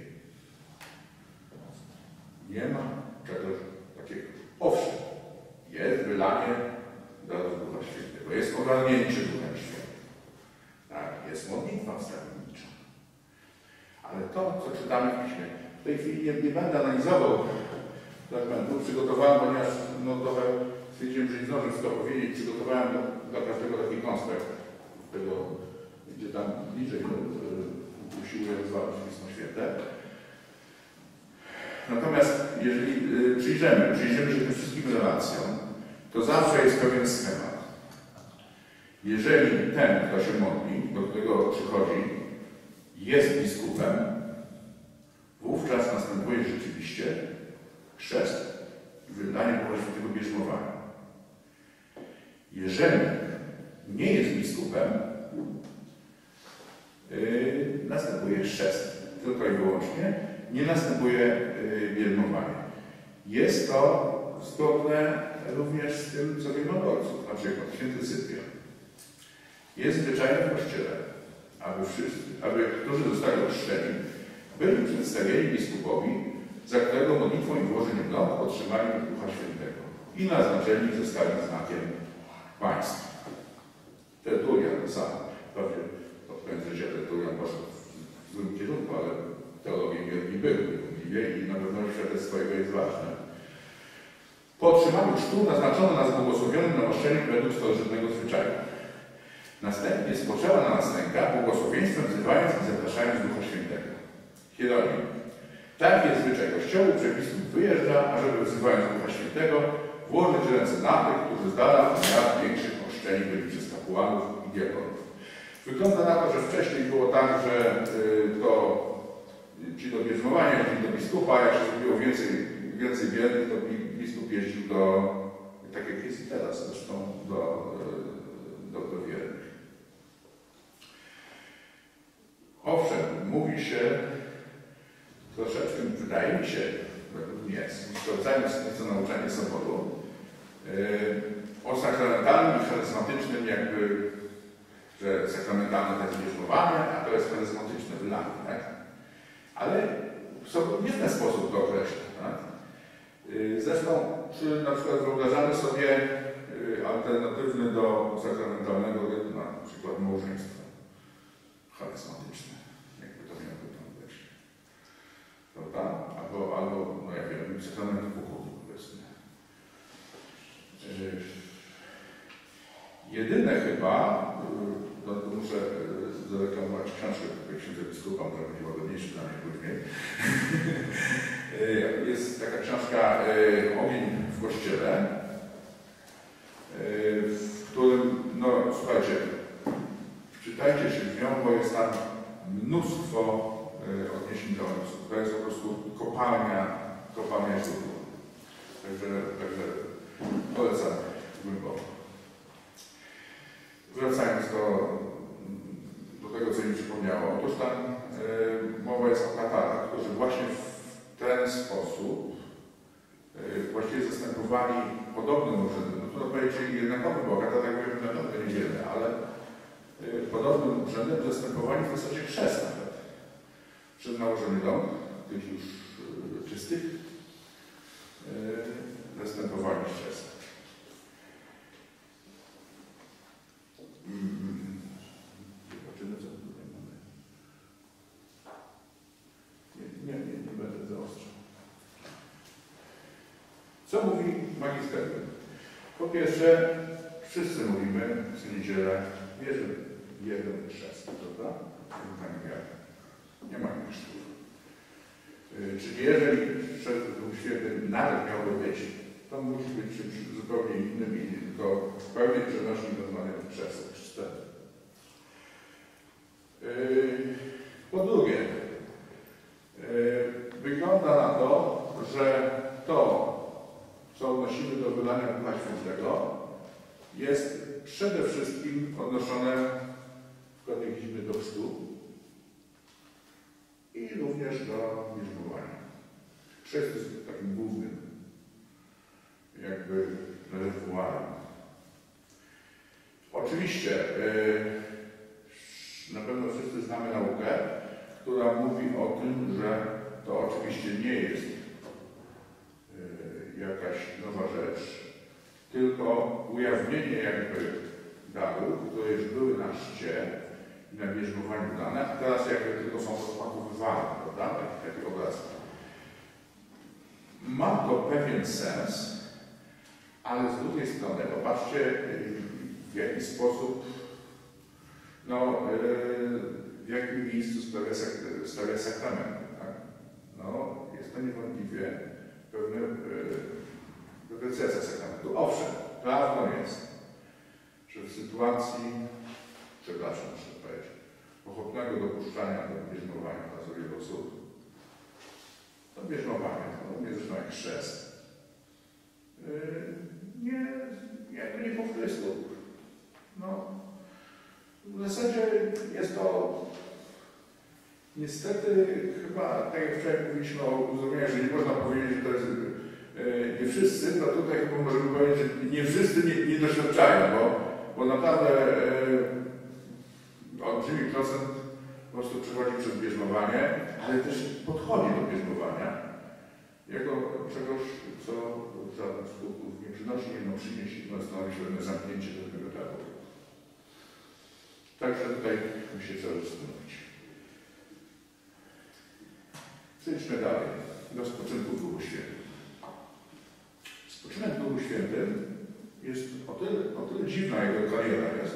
A: Nie ma czegoś takiego. Owszem, jest wylanie Ducha Świętego, jest ogarnięcie Duchem Świętym. Tak, jest modlitwa wstawiennicza. Ale to, co czytamy w Piśmie, w tej chwili nie, nie będę analizował, tak tu przygotowałem, ponieważ no, trochę stwierdziłem, że nie zdążę wszystko powiedzieć, przygotowałem do, dla każdego taki konspekt, tego, gdzie tam bliżej no, usiłuję rozważyć Pismo Święte. Natomiast jeżeli y, przyjrzymy, przyjrzymy się tym wszystkim relacjom, to zawsze jest pewien schemat. Jeżeli ten, kto się modli, do którego przychodzi, jest biskupem, wówczas następuje rzeczywiście chrzest i wydanie Ducha Świętego bierzmowania. Jeżeli nie jest biskupem, yy, następuje chrzest. Tylko i wyłącznie nie następuje yy, bierzmowanie. Jest to zgodne również z tym, co wiemy od ojców. Na przykład święty Cyprian. Jest zwyczajnym w Kościele, aby wszyscy, aby którzy zostali ochrzczeni, byli przedstawieni biskupowi, za którego modlitwą i włożeniem rąk otrzymali Ducha Świętego i naznaczeni zostali znakiem państwa. Tertulian sam, pewnie pod koniec życia Tertulian poszedł w złym kierunku, ale teologiem wielki był niewątpliwie i na pewno świadectwo jego jest ważne. Po otrzymaniu chrztu naznaczono nas błogosławionym namaszczeniem według starożytnego zwyczaju. Następnie spoczęła na nas ręka, błogosławieństwem wzywając i zapraszając Ducha Świętego. Hieronim. Tak jest zwyczaj Kościołu, że biskup wyjeżdża, ażeby wzywając Ducha Świętego włożyć ręce na tych, którzy z dala od miast większych ochrzczeni byli przez kapłanów i diakonów. Wygląda na to, że wcześniej było tak, że y, to ci do bierzmowania, ci do biskupa, jak się zrobiło więcej, więcej wiernych, to biskup jeździł do, tak jak jest i teraz zresztą, do, do, do wiernych. Owszem, mówi się troszeczkę, wydaje mi się, według mnie, sprawdzając nieco nauczanie Soboru, yy, o sakramentalnym i charyzmatycznym jakby, że te sakramentalne to jest bierzmowanie, a to jest charyzmatyczne wylanie. Tak? Ale są nie w ten sposób to określa. Tak? Zresztą, czy na przykład wyobrażamy sobie alternatywny do sakramentalnego rytmu, na przykład małżeństwo charyzmatyczne, jakby to miało wyglądać. Prawda? Albo, albo, no ja wiem, sakrament pokoju, powiedzmy. Jedyne chyba, no to muszę zareklamować książkę księdza biskupa, która będzie łagodniejsza dla mnie później. Jest taka książka Ogień w Kościele, w którym, no słuchajcie, wczytajcie się w nią, bo jest tam mnóstwo odniesień do ojców. To jest po prostu kopalnia, kopalnia źródła. Także, także polecam głęboko. Wracając do, do tego, co mi przypomniało. Otóż tam y, mowa jest o katarach, którzy właśnie w ten sposób y, właściwie zastępowali podobnym urzędem. No to powiedzieli jednakowy, bo katar, jak wiemy, naprawdę niewiele, ale y, podobnym urzędem zastępowali w zasadzie chrzest nawet. Przed nałożeniem rąk, tych już y, czystych, y, zastępowali chrzest. Zobaczymy, co tutaj mamy. Nie, nie, nie, nie będę zaostrzał. Co mówi magisterium? Po pierwsze, wszyscy mówimy w niedzielę, wierzę w jeden chrzest, prawda? Nie ma innych słów. Czyli jeżeli chrzest Duch Święty nawet miałby być, to musi być czymś zupełnie innym i tylko w pełnej przenośni nazwanym chrzestem, chrztem. Po drugie, wygląda na to, że to, co odnosimy do wylania Ducha Świętego, jest przede wszystkim odnoszone w katechizmie do chrztu i również do bierzmowania. Chrzest jest takim głównym jakby rezerwuarem. Oczywiście yy, na pewno wszyscy znamy naukę, która mówi o tym, że to oczywiście nie jest yy, jakaś nowa rzecz, tylko ujawnienie jakby darów, które już były na chrzcie i na bierzmowaniu dane, a teraz jakby tylko są rozpakowywane, prawda? Taki obraz. Ma to pewien sens, ale z drugiej strony, popatrzcie, w jaki sposób, no, w jakim miejscu stawia, stawia sakrament. Tak? No, jest to niewątpliwie pewne recesja sakramentu. Owszem, prawdą jest, że w sytuacji, przepraszam, muszę powiedzieć, pochopnego dopuszczania do bierzmowania na sobie osób, to bierzmowanie, no, nie zresztą jak chrzest, nie, jakby nie po Chrystu. No, w zasadzie jest to niestety chyba, tak jak wczoraj mówiliśmy o uzdrowieniu, że nie można powiedzieć, że to jest e, nie wszyscy, to tutaj chyba możemy powiedzieć, że nie wszyscy nie, nie doświadczają, bo, bo naprawdę e, olbrzymi procent po prostu przechodzi przez bierzmowanie, ale też podchodzi do bierzmowania jako czegoś, co żaden skutków nie przynosi, nie przyniesie, no stanowi pewne zamknięcie pewnego etapu. Także tutaj my się trzeba zastanowić. Przejdźmy dalej, do spoczynku w Duchu Świętym. Spoczynek w Duchu Świętym jest o tyle, o tyle dziwna jego kariera jest,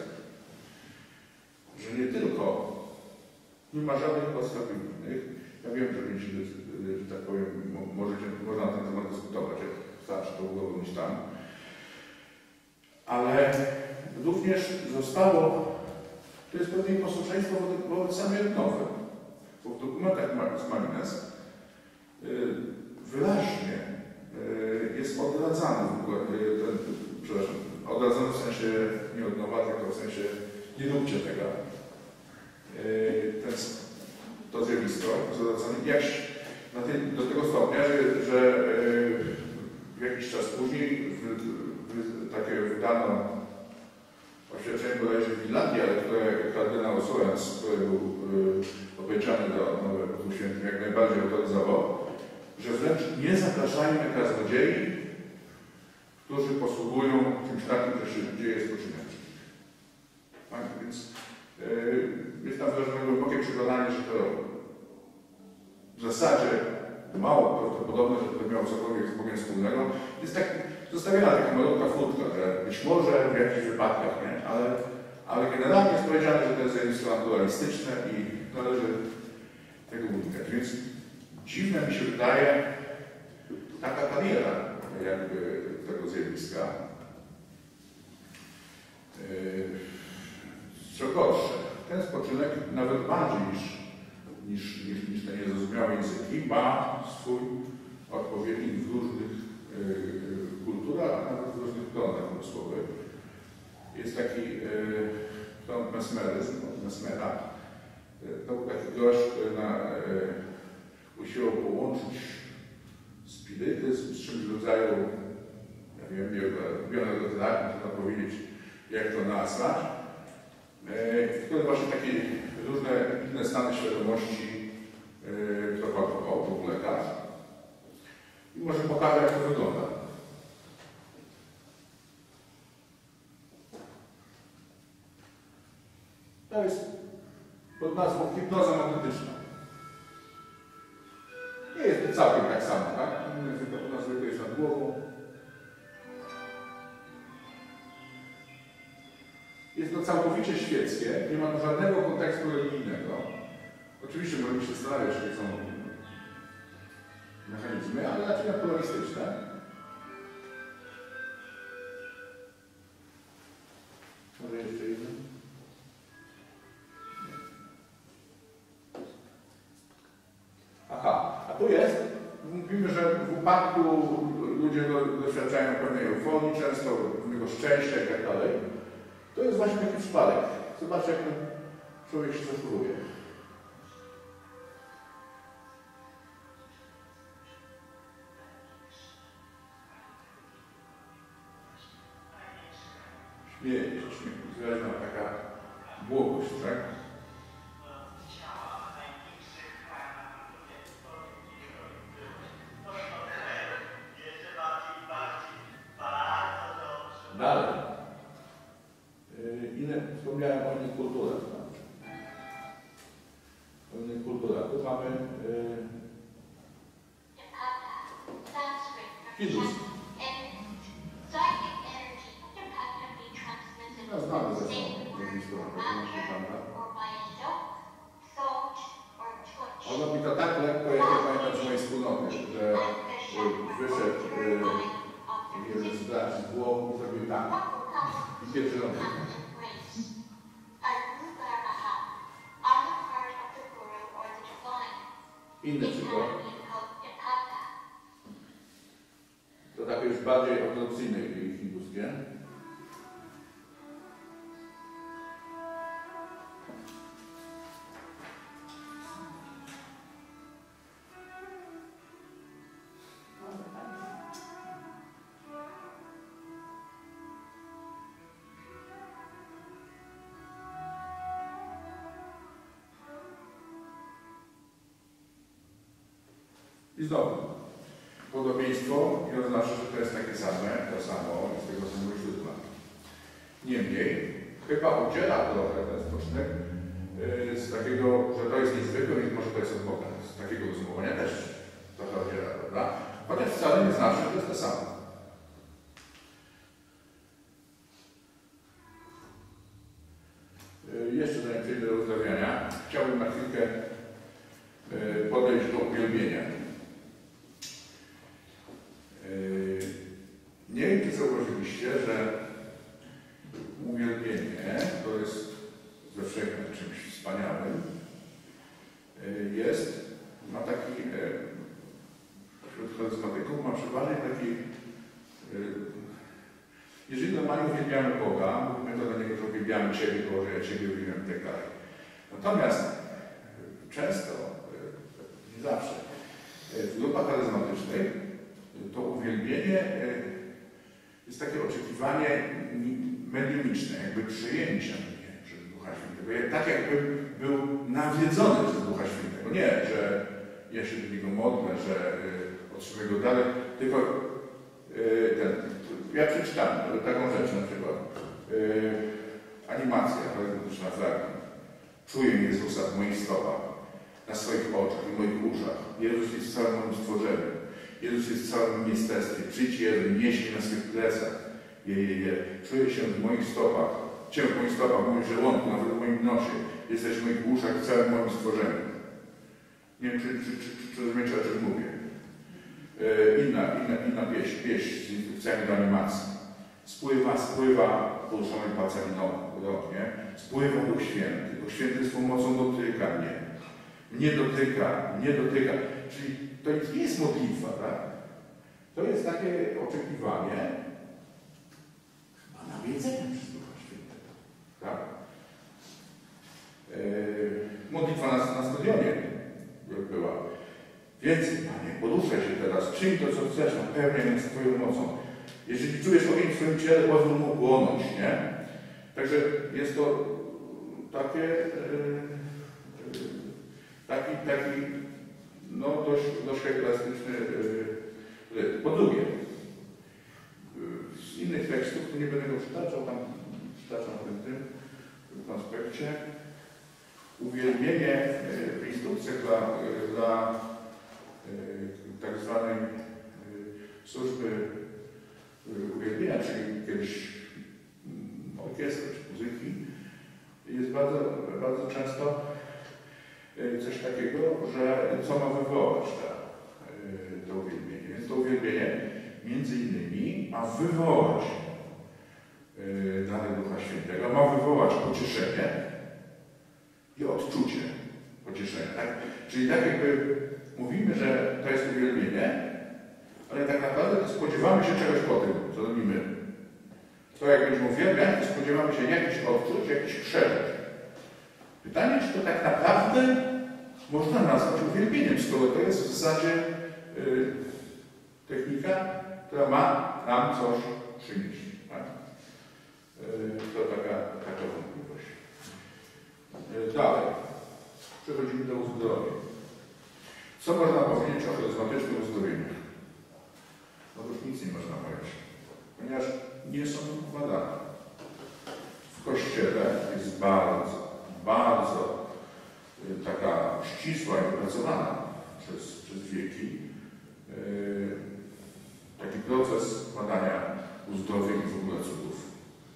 A: że nie tylko nie ma żadnych podstaw biblijnych. Ja wiem, że będzie, że tak powiem, możecie, można na ten temat dyskutować, jak starczy to było mieć tam. Ale również zostało, to jest pewnie posłuszeństwo wobec, wobec samej odnowy. Bo w dokumentach Marcus Marines yy, wyraźnie yy, jest odradzany, yy, ten, przepraszam, odradzany w sensie nie odnowa, tylko w sensie nie róbcie tego. Yy, ten, to zjawisko jest jak, na tej, do tego stopnia, że, że yy, jakiś czas później w, w, takie wydano oświadczenie bodajże w Irlandii, ale które Lorenz, który był obliczany do Nowego Duchu Świętym, jak najbardziej autoryzował, że wręcz nie zapraszajmy kaznodziei, którzy posługują czymś takim, że się dzieje spoczynek. Tak, więc yy, jest tam wyrażone głębokie przekonanie, że to w zasadzie mało prawdopodobne, że to miało cokolwiek z Bogiem wspólnego. Jest tak, zostawiona taka malutka furtka, że być może w jakichś wypadkach, nie? Ale, ale generalnie jest powiedziane, że to jest zjawisko naturalistyczne i należy tego unikać. Więc dziwne mi się wydaje taka kariera jakby tego zjawiska. Yy, co gorsze, ten spoczynek nawet bardziej niż, niż, niż, niż te niezrozumiałe języki ma swój odpowiednik w różnych yy, kulturach, a nawet w różnych prądach umysłowych. Jest taki yy, prąd mesmeryzm, mesmera. Yy, to był taki gość, który na, yy, usiłował połączyć spirytyzm z czymś w rodzaju, ja wiem, bioenergoterapii, można powiedzieć, jak to nazwać, który właśnie takie różne inne stany świadomości propagował w lekarz. I może pokażę, jak to wygląda. To jest pod nazwą hipnoza magnetyczna. Nie jest to całkiem tak samo, tak? U nas zwykle jest nad głową. Jest to całkowicie świeckie, nie ma tu żadnego kontekstu religijnego. Oczywiście możemy się zastanawiać, jakie są mechanizmy, ale raczej naturalistyczne. Może jeszcze jeden? Aha, a tu jest, mówimy, że w upadku ludzie doświadczają pewnej euforii, często pewnego szczęścia i tak dalej. To jest właśnie taki przypadek. Zobaczcie, jak ten człowiek się zachowuje. Śmieje się, śmieje. Wyraźna taka błogość, tak? Dalej. Inne, wspomniałem o innych kulturach. O innych kulturach. Tu mamy yy, hinduski. No, znamy zresztą nazwisko na pewno. Ono mi to tak lekko, jak ja pamiętam z mojej wspólnoty, że yy, wyszedł yy, jeden z braci z głową i zrobił tak. I pierwszy rąk. Inny przykład. To takie już bardziej ortodoksyjne i hinduskie. I znowu, podobieństwo i oznacza, że to jest takie same, to samo z tego samego źródła. Niemniej, chyba oddziela trochę ten spoczynek yy, z takiego, że to jest niezwykłe, więc może to jest od Boga. Z takiego rozumowania też trochę oddziela, prawda? Chociaż wcale nie znaczy, że to jest to samo. Yy, jeszcze zanim przejdę do uzdrawiania, chciałbym na chwilkę yy, podejść do uwielbienia. Nie wiem, czy zauważyliście, że uwielbienie, to jest ze wszechmiar czymś wspaniałym, jest, ma taki, wśród charyzmatyków ma przeważnie taki, jeżeli normalnie uwielbiamy Boga, mówimy to do Niego, że uwielbiamy Ciebie, Boże, ja Ciebie uwielbiam i tak dalej. Natomiast często, nie zawsze, w grupach charyzmatycznych to uwielbienie jest takie oczekiwanie mediumiczne, jakby przyjęcia mnie przez Ducha Świętego. Świętego. Tak jakby był nawiedzony przez Ducha Świętego. Nie, że ja się do niego modlę, że y, otrzymuję go dalej, tylko y, ten, ja przeczytam taką rzecz na przykład. Y, animacja, charyzmatyczna fragment. Czuję Jezusa w moich stopach, na swoich oczach i moich uszach. Jezus jest w całym moim stworzeniu. Jezus jest w całym moim jestestwie. Przyjdź Jezu, nieś mnie na swych plecach. Je, je, je. Czuję się w moich stopach. Cię w moich stopach, w moim żołądku, nawet w moim nosie. Jesteś w moich uszach, w całym moim stworzeniu. Nie wiem, czy, czy, czy, czy, czy rozumiecie, o czym mówię. Yy, inna, inna, inna pieśń, pieśń z instrukcjami do animacji. Spływa, spływa poruszonymi palcami nóg, nie? Spływa Duch Święty. Duch Święty swą mocą dotyka mnie. Mnie dotyka, mnie dotyka. Czyli to nie jest modlitwa, tak? To jest takie oczekiwanie chyba nawiedzenia przez Ducha Świętego. Tak? Yy, modlitwa na, na stadionie była. Więcej, Panie, poruszaj się teraz, czyń to, co chcesz, napełniaj nas Twoją mocą. Jeżeli czujesz ogień w swoim ciele, pozwól mu płonąć, nie? Także jest to takie, yy, taki, taki, no dość, dość elastyczny rytm. Po drugie, z innych tekstów, tu nie będę go przytaczał, tam przytaczam w tym, tym konspekcie, uwielbienie w instrukcjach dla, dla tak zwanej służby uwielbienia, czyli kiedyś orkiestry czy muzyki, jest bardzo, bardzo często coś takiego, że co ma wywołać ta, to uwielbienie. Więc to uwielbienie między innymi ma wywołać dane Ducha Świętego, ma wywołać pocieszenie i odczucie pocieszenia. Tak? Czyli tak jakby mówimy, że to jest uwielbienie, ale tak naprawdę to spodziewamy się czegoś po tym, co robimy. To jak będziemy uwielbiać, to spodziewamy się jakichś odczuć, jakichś przeżyć. Pytanie, czy to tak naprawdę można nazwać uwielbieniem, skoro to jest w zasadzie y, technika, która ma nam coś przynieść. Tak? Y, to taka, taka wątpliwość. Y, dalej. Przechodzimy do uzdrowień. Co można powiedzieć o charyzmatycznym uzdrowieniu? No już nic nie można powiedzieć, ponieważ nie są badane. W Kościele jest bardzo, bardzo y, taka ścisła i wypracowana przez, przez wieki y, taki proces badania uzdrowień i w ogóle cudów.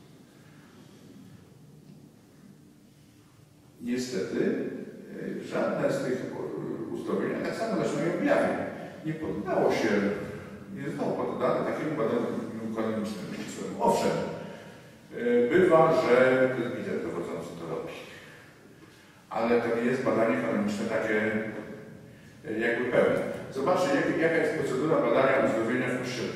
A: Niestety y, żadne z tych uzdrowień, tak samo zresztą i objawień, nie poddało się, nie zostało poddane takiemu badaniu kanonicznemu ścisłemu. Owszem, bywa, że prezbiter prowadzący to robi. Ale to nie jest badanie kanoniczne takie jakby pełne. Zobaczcie, jak, jaka jest procedura badania uzdrowienia w Kościele.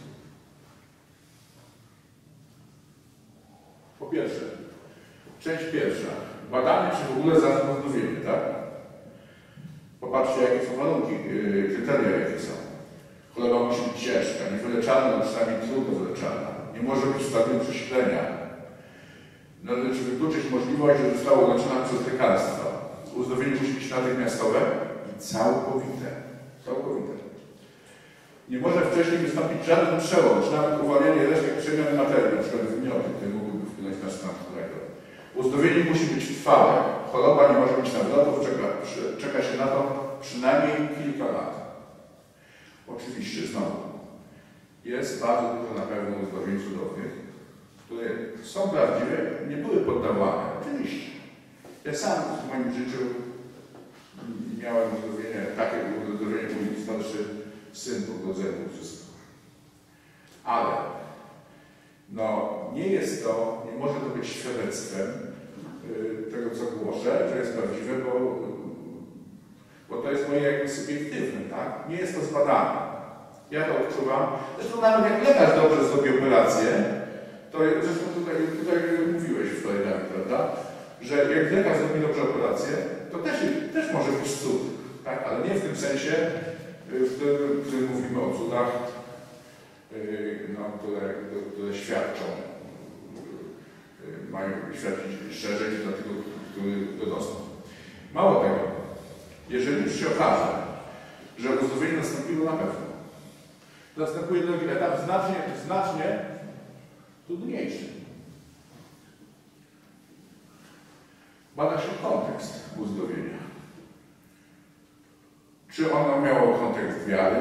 A: Po pierwsze, część pierwsza. Badanie, czy w ogóle zacznie uzdrowienie, tak? Popatrzcie, jakie są warunki, kryteria, jakie są. Choroba musi być ciężka, niewyleczalna, lub przynajmniej trudno wyleczalna. Nie może być w stadium prześlenia. Należy wykluczyć możliwość, że zostało uleczone przez lekarstwa. Uzdrowienie musi być natychmiastowe i całkowite. Całkowite. Nie może wcześniej wystąpić żaden przełom, czy nawet uwalnianie resztek przemian materii, na przykład wymioty, które mogłyby wpłynąć na stan chorego. Uzdrowienie musi być trwałe. Choroba nie może być nawrotów, czeka, czeka się na to przynajmniej kilka lat. Oczywiście znowu jest bardzo dużo na pewno uzdrowień cudownych, które są prawdziwe, nie były poddawane. Oczywiście. Ja sam w moim życiu miałem uzdrowienie, takie uzdrowienie mój starszy syn po urodzeniu, wszystko. Ale no, nie jest to, nie może to być świadectwem y, tego, co głoszę, że jest prawdziwe, bo, bo to jest moje jakby subiektywne, tak? Nie jest to zbadane. Ja to odczuwam. Zresztą nawet jak lekarz dobrze zrobi operację, to zresztą tutaj, tutaj mówiłeś w tej dani, prawda? Że jak lekarz zrobi dobrze operację, to też, też może być cud, tak? Ale nie w tym sensie, w którym, w którym mówimy o cudach, no, które, które świadczą, mają świadczyć szerzej, dlatego Mało tego, jeżeli już się okaże, że uzdrowienie nastąpiło na pewno, następuje drugi etap znacznie, znacznie trudniejszy. Bada się kontekst uzdrowienia. Czy ono miało kontekst wiary?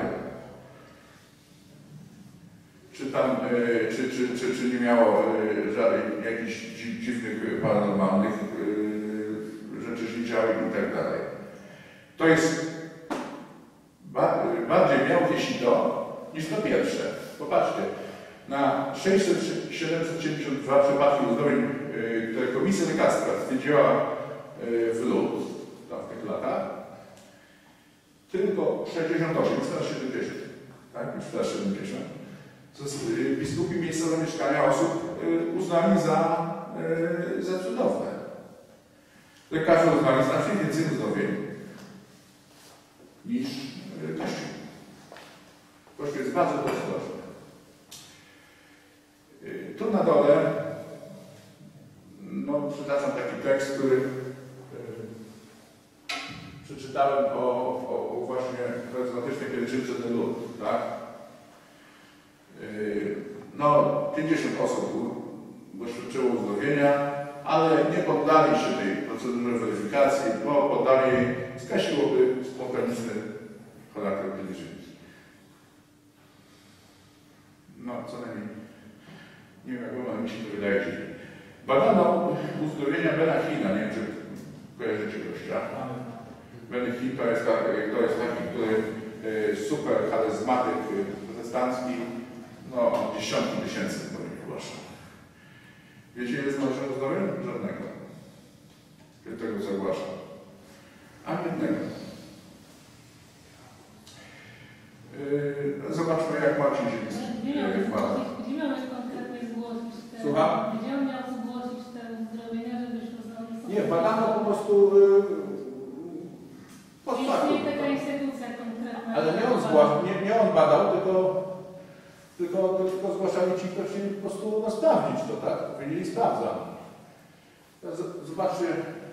A: Czy tam, y, czy, czy, czy, czy nie miało y, żadnych jakichś dziwnych, paranormalnych y, rzeczy się działy i tak dalej. To jest ba, bardziej miał jeśli to, niż to pierwsze. Popatrzcie, na sześćset siedemdziesiąt dwa przypadki uzdrowień, y, które Komisja Lekarska stwierdziła y, w lód, tam w tych latach, tylko sześćdziesiąt osiem, już teraz siedemdziesiąt, tak? Już teraz siedemdziesiąt. Biskupi miejscowe mieszkania osób uznali za, za cudowne. Lekarze uznali znacznie więcej uzdrowień niż Kościół. Kościół jest bardzo ostrożny. Tu na dole no, przytaczam taki tekst, który przeczytałem o, o, o właśnie charyzmatycznej pielgrzymce do Lourdes, tak? No, pięćdziesiąt osób doświadczyło uzdrowienia, ale nie poddali się tej procedurze weryfikacji, bo poddali jej, skreśliłoby spontaniczny charakter pielgrzymki. No, co najmniej, nie wiem jak było, ale mi się to wydaje dziwnie. Badano uzdrowienia Benachina, nie wiem czy kojarzycie gościa. Benachin to jest, to jest taki, który super charyzmatyk protestancki, no dziesiątki tysięcy wygłasza. Wiecie, ile jest należnego uzdrowienia? Żadnego. Kiedy tego zagłasza. A jednego. Yy, zobaczmy, jak Marcin się wpada.
C: Gdzie miałeś konkretnie zgłosić te...
A: Słucham?
C: Gdzie on miał zgłosić te uzdrowienia, żebyśmy znali...
D: Nie, badano po prostu... Yy,
C: Istnieje taka instytucja konkretna.
D: ale nie on, zgłaszał, nie, nie on badał, tylko, tylko, tylko zgłaszali ci, którzy chcieli po prostu no, sprawdzić to, tak? Powiedzieli, sprawdzam. Z, zobaczcie,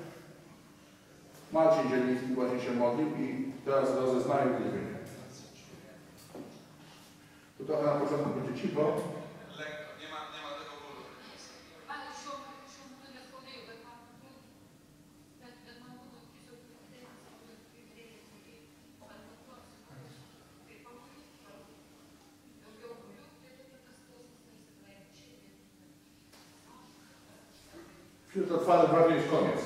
D: Marcin Zieliński właśnie się modlił i teraz rozeznaje uzdrowienie. To trochę na początku będzie cicho.
B: Lekko, nie ma, nie ma tego bólu.
A: Wśród otwartych prawie jest koniec.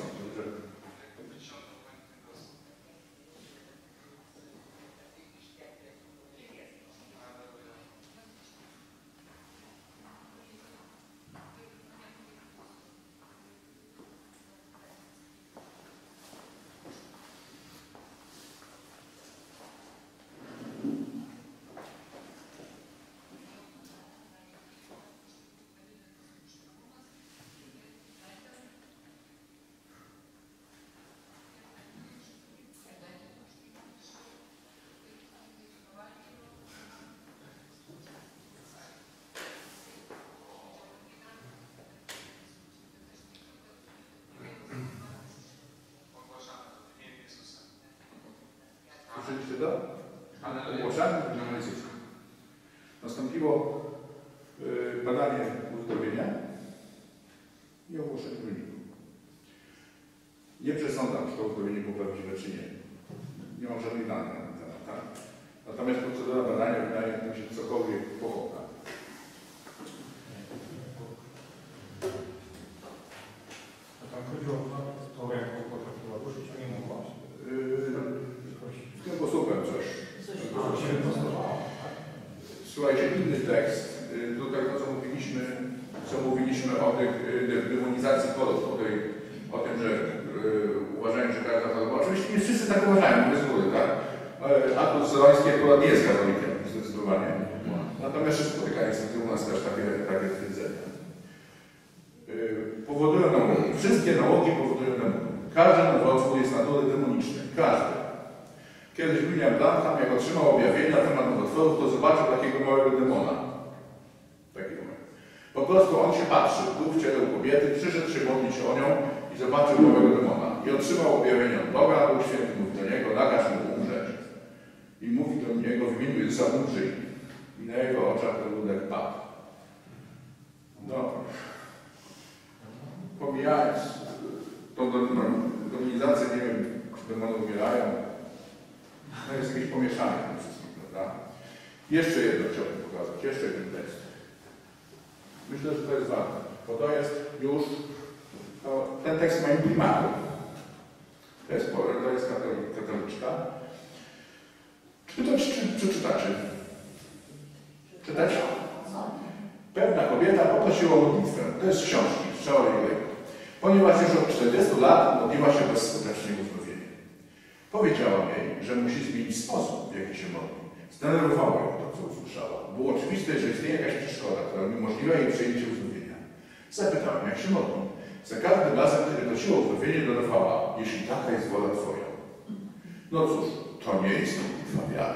A: Słyszeliście to? Ogłaszamy w imieniu Jezusa. Nastąpiło y, badanie uzdrowienia i ogłoszenie wyniku. Nie przesądzam, czy to uzdrowienie było prawdziwe, czy nie. Nie mam żadnych danych na ten temat. Tak? Natomiast procedura badania wydaje mi się cokolwiek pochopna.
E: A tam chodziło o to, jaką potrafiła ruszyć, a nie mogła.
A: W tym sposobem coś. Słuchajcie, inny tekst, tutaj to co mówiliśmy, co mówiliśmy o tych demonizacji chorób, o, tej, o tym, że yy, uważają, że każda choroba, oczywiście nie wszyscy tak uważają, bez góry, tak? Artur Soroński akurat nie jest katolikiem, zdecydowanie. Natomiast się spotyka niestety u nas też takie, takie twierdzenia. Yy, powodują nauki. Wszystkie nauki powodują nauki. Każdy nowotwór jest natury demonicznej. Każdy. Kiedyś William Branham, jak otrzymał objawienie na temat nowotworów, to zobaczył takiego małego demona. Takiego. Po prostu on się patrzy, Bóg w ciele u kobiety, przyszedł się modlić o nią i zobaczył małego demona. I od otrzymał objawienie od Boga, Duch Święty mówi do niego, nakaż mu umrzeć. I mówi do niego w imieniu Jezusa, umrzyj. I na jego oczach ten ludek padł. No, pomijając tą demonizację, nie wiem, czy demony umierają, no jest jakieś pomieszanie w tym wszystkim, prawda? Jeszcze jedno chciałbym pokazać, jeszcze jeden tekst. Myślę, że to jest ważne, bo to jest już, to, ten tekst ma imprimatur. To jest, to jest katoliczka. Czy to czy, przeczytacie? Czytać? Pewna kobieta poprosiła o modlitwę. To jest z książki, Strzała Biblii. Ponieważ już od czterdziestu lat modliła się bezskutecznie uzdrowienie. Powiedziałam jej, że musi zmienić sposób, w jaki się modli. Zdenerwowało ją to, co usłyszała. Było oczywiste, że istnieje jakaś przeszkoda, która uniemożliwia jej przyjęcie uzdrowienia. Zapytałem, jak się modli. Za każdym razem, kiedy prosiła o uzdrowienie, dodawała, jeśli taka jest wola Twoja. No cóż, to nie jest modlitwa wiary.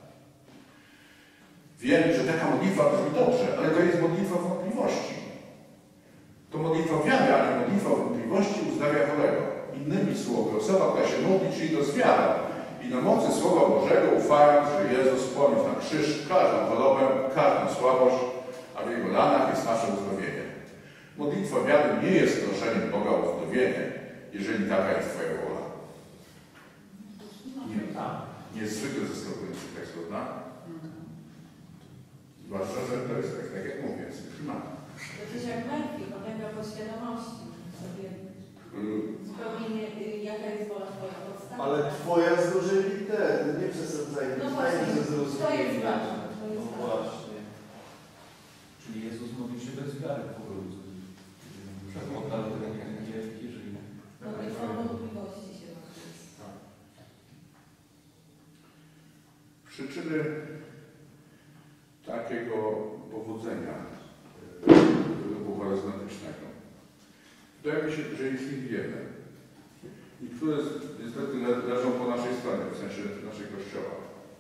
A: Wiem, że taka modlitwa brzmi dobrze, ale to jest modlitwa wątpliwości. To modlitwa wiary, a nie modlitwa wątpliwości uzdrawia chorego. Innymi słowy, osoba, która się modli, czyli to z wiarą i na mocy Słowa Bożego, ufając, że Jezus poniósł na krzyż każdą chorobę, każdą słabość, a w Jego ranach jest nasze uzdrowienie. Modlitwa wiary nie jest proszeniem Boga o uzdrowienie, jeżeli taka jest Twoja wola. Nie, niezwykle zaskakujący tekst, prawda? Zwłaszcza, że to jest tak, tak jak mówię, jest klimat.
F: To jest jak Murphy, potęga podświadomości. Sobie spełnienie, jaka jest wola Twoja podstawa.
G: Ale Twoja zdążyli te, nie przesadzajmy.
F: No właśnie,
G: że
F: to jest
G: zrozumieli.
F: ważne. To
G: No
F: jest ważne.
G: właśnie.
E: Czyli Jezus modlił się bez wiary w ogóle. Oddał tego nie jeżeli...
F: No i są wątpliwości się modli.
A: Przyczyny takiego powodzenia ruchu charyzmatycznego. Wydaje mi się, że jest ich wiele. Niektóre niestety leżą po naszej stronie, w sensie naszego Kościoła.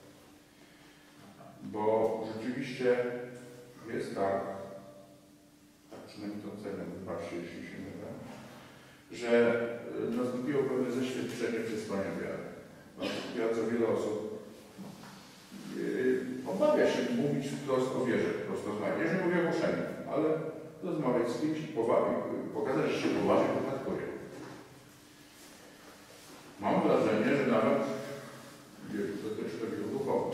A: Bo rzeczywiście jest tak, tak przynajmniej to oceniam, wybaczcie, jeśli się mylę, że nastąpiło pewne zeświadczenie przesłania wiary. Bardzo wiele osób Yy, obawia się mówić wprost o wierze, wprost rozmawiać. Ja nie mówię o głoszeniu, ale rozmawiać z kimś, powabi, pokazać, że się poważnie potraktuje. Mam wrażenie, że nawet dotyczy to wielu duchownych.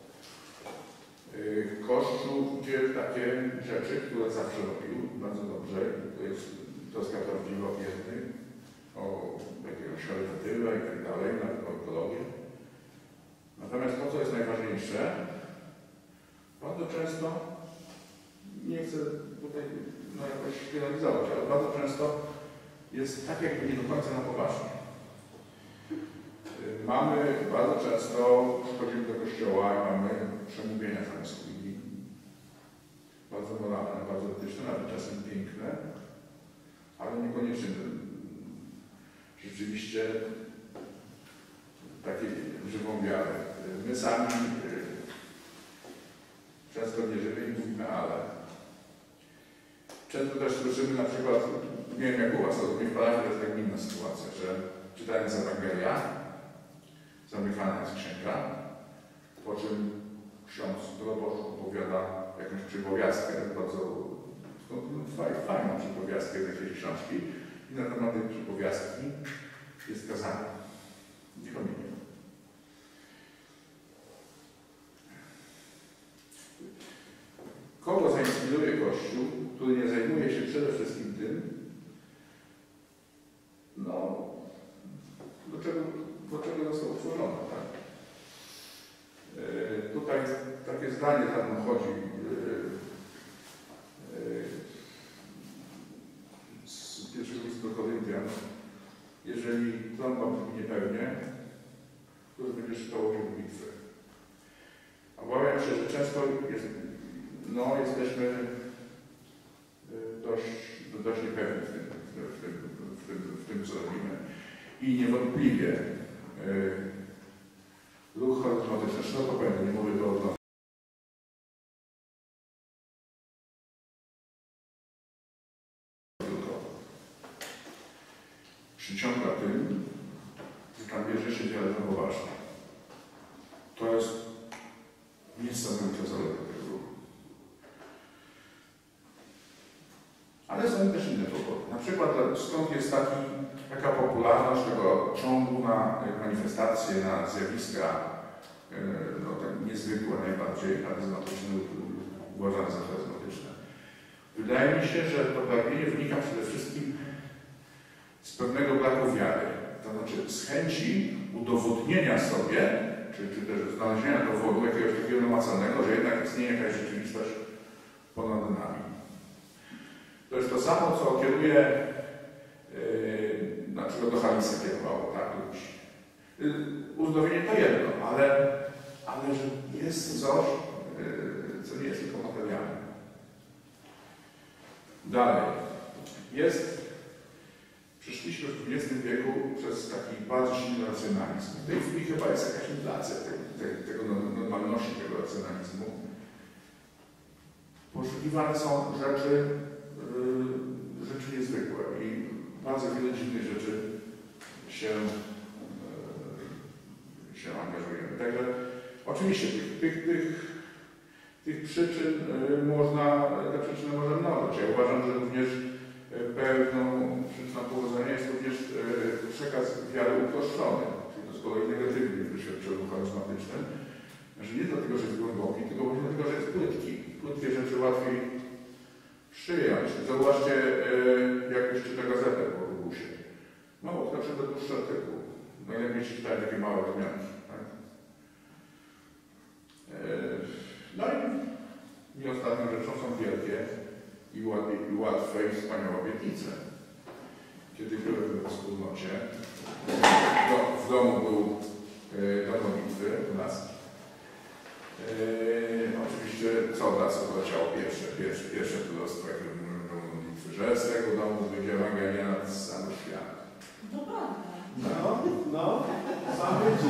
A: Yy, Kościół idzie w takie rzeczy, które zawsze robił bardzo dobrze. To jest troska prawdziwa o jednych, o jakiegoś charytatywę i tak dalej, nawet o ekologię. Natomiast to, co jest najważniejsze, bardzo często, nie chcę tutaj no, jakoś finalizować, ale bardzo często jest tak, jakby nie do końca na poważnie. Mamy bardzo często, przychodzimy do kościoła i mamy przemówienia zamiast religii. Bardzo moralne, bardzo etyczne, nawet czasem piękne, ale niekoniecznie rzeczywiście taką żywą wiarę. My sami często wierzymy i mówimy ale. Często też słyszymy na przykład, nie wiem jak u Was, ale w parafii to jest tak inna sytuacja, że czytając Ewangelia, zamykana jest księga, po czym ksiądz proboszcz opowiada jakąś przypowiastkę, bardzo fajną przypowiastkę z jakiejś książki i na temat tej przypowiastki jest kazanie. Nikomu nie ma. Kogo zainspiruje Kościół, który nie zajmuje się przede wszystkim tym, no, do czego, do czego został utworzony, tak? Yy, tutaj takie zdanie tam chodzi yy, yy, z pierwszego listu do Koryntian. Jeżeli trąba brzmi niepewnie, który będziesz czytał o bitwy. Obawiam się, że często jest, no, jesteśmy dość, dość niepewni w tym, w, tym, w, tym, w tym, co robimy. I niewątpliwie yy, ruch charyzmatyczny, szeroko pojęty, nie mówię to od tylko, przyciąga tym, że tam bierze się wiele na poważnie. To jest niesamowite zalety tego ruchu. Ale są też inne powody. Na przykład skąd jest taki, taka popularność tego ciągu na manifestacje, na zjawiska no, tak niezwykłe, najbardziej charyzmatyczne, uważane za charyzmatyczne. Wydaje mi się, że to pragnienie wynika przede wszystkim z pewnego braku wiary. To znaczy z chęci udowodnienia sobie, czy, czy też znalezienia dowodu jakiegoś takiego namacalnego, że jednak istnieje jakaś rzeczywistość ponad nami. To jest to samo, co kieruje, yy, na przykład do Halisa kierowało, tak? Yy, uzdrowienie to jedno, ale, ale że jest coś, yy, co nie jest tylko materialne. Dalej. Jest, przyszliśmy w dwudziestym wieku przez taki bardzo silny racjonalizm. W tej chwili chyba jest jakaś inflacja tego, tego normalności, tego racjonalizmu. Poszukiwane są rzeczy, yy, rzeczy niezwykłe i bardzo wiele dziwnych rzeczy się, yy, się angażujemy. Także oczywiście tych, tych, tych, tych przyczyn yy, można, te przyczyny można mnożyć. Ja uważam, że również pewną przyczyną powodzenia jest również yy, przekaz wiary uproszczony, czyli to z kolei negatywnie w doświadczeniu charyzmatycznym. Że nie dlatego, że jest głęboki, tylko właśnie dlatego, że jest płytki. Płytkie rzeczy łatwiej przyjąć. Zauważcie, yy, jak już czyta gazetę po Rubusie. Mało kto czyta dłuższy artykuł. Najlepiej się czytają takie małe wzmianki. Tak? Yy, no i nie ostatnią rzeczą są wielkie i łatwe, i łatwe i wspaniałe obietnice. Kiedy byłem w wspólnocie, do, w domu był yy, dom modlitwy u nas. Yy, oczywiście co od razu poleciało pierwsze, pierwsze, pierwsze królestwo, jak mówimy do modlitwy, że z tego domu wyjdzie Ewangelia na cały świat.
F: No prawda.
G: No, no, sam widzisz.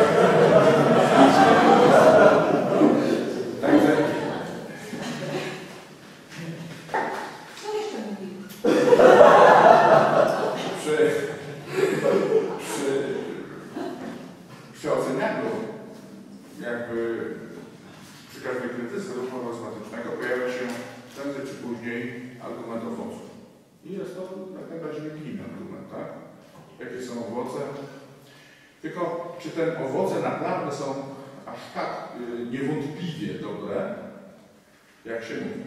A: Także
F: Co jeszcze mówił?
A: przy, przy, przy ocenianiu jakby przy każdej krytyce ruchu charyzmatycznego pojawia się prędzej czy później argument owocu. I jest to jak najbardziej biblijny argument, tak? Jakie są owoce? Tylko czy te owoce naprawdę są aż tak y, niewątpliwie dobre, jak się mówi?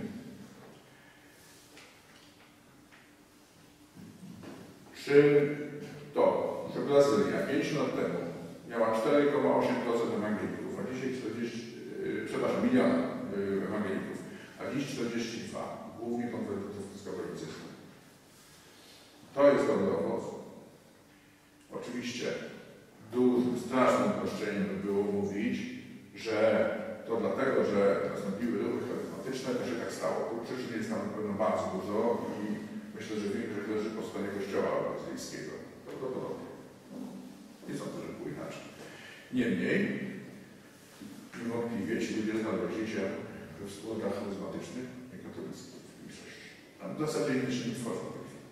A: Czy to, że Brazylia pięć lat temu miała cztery przecinek osiem procent ewangelików, a dzisiaj czterdzieści, yy, przepraszam, miliona yy, ewangelików, a dziś czterdzieści dwa, głównie konwertytów z katolicyzmu. To jest dobry owoc. Oczywiście dużym, strasznym uproszczeniem by było mówić, że to dlatego, że nastąpiły ruchy charyzmatyczne, to się tak stało. Przyczyn jest tam na pewno bardzo dużo i myślę, że większość leży po stronie Kościoła brazylijskiego. Prawdopodobnie. Nie sądzę, że było inaczej. Niemniej, niewątpliwie ci ludzie znaleźli się we wspólnotach charyzmatycznych i katolickich w większości. A w zasadzie inne się nie tworzą.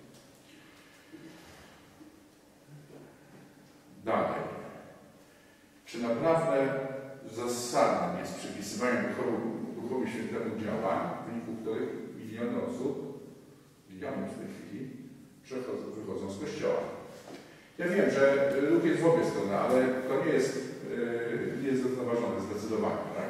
A: Dalej. Czy naprawdę zasadnym jest przypisywanie Duchowi Świętemu działań, w wyniku których miliony osób, miliony w tej chwili, przechodzą, wychodzą z Kościoła? Ja wiem, że ruch jest w obie strony, ale to nie jest, yy, nie jest zrównoważone zdecydowanie, tak?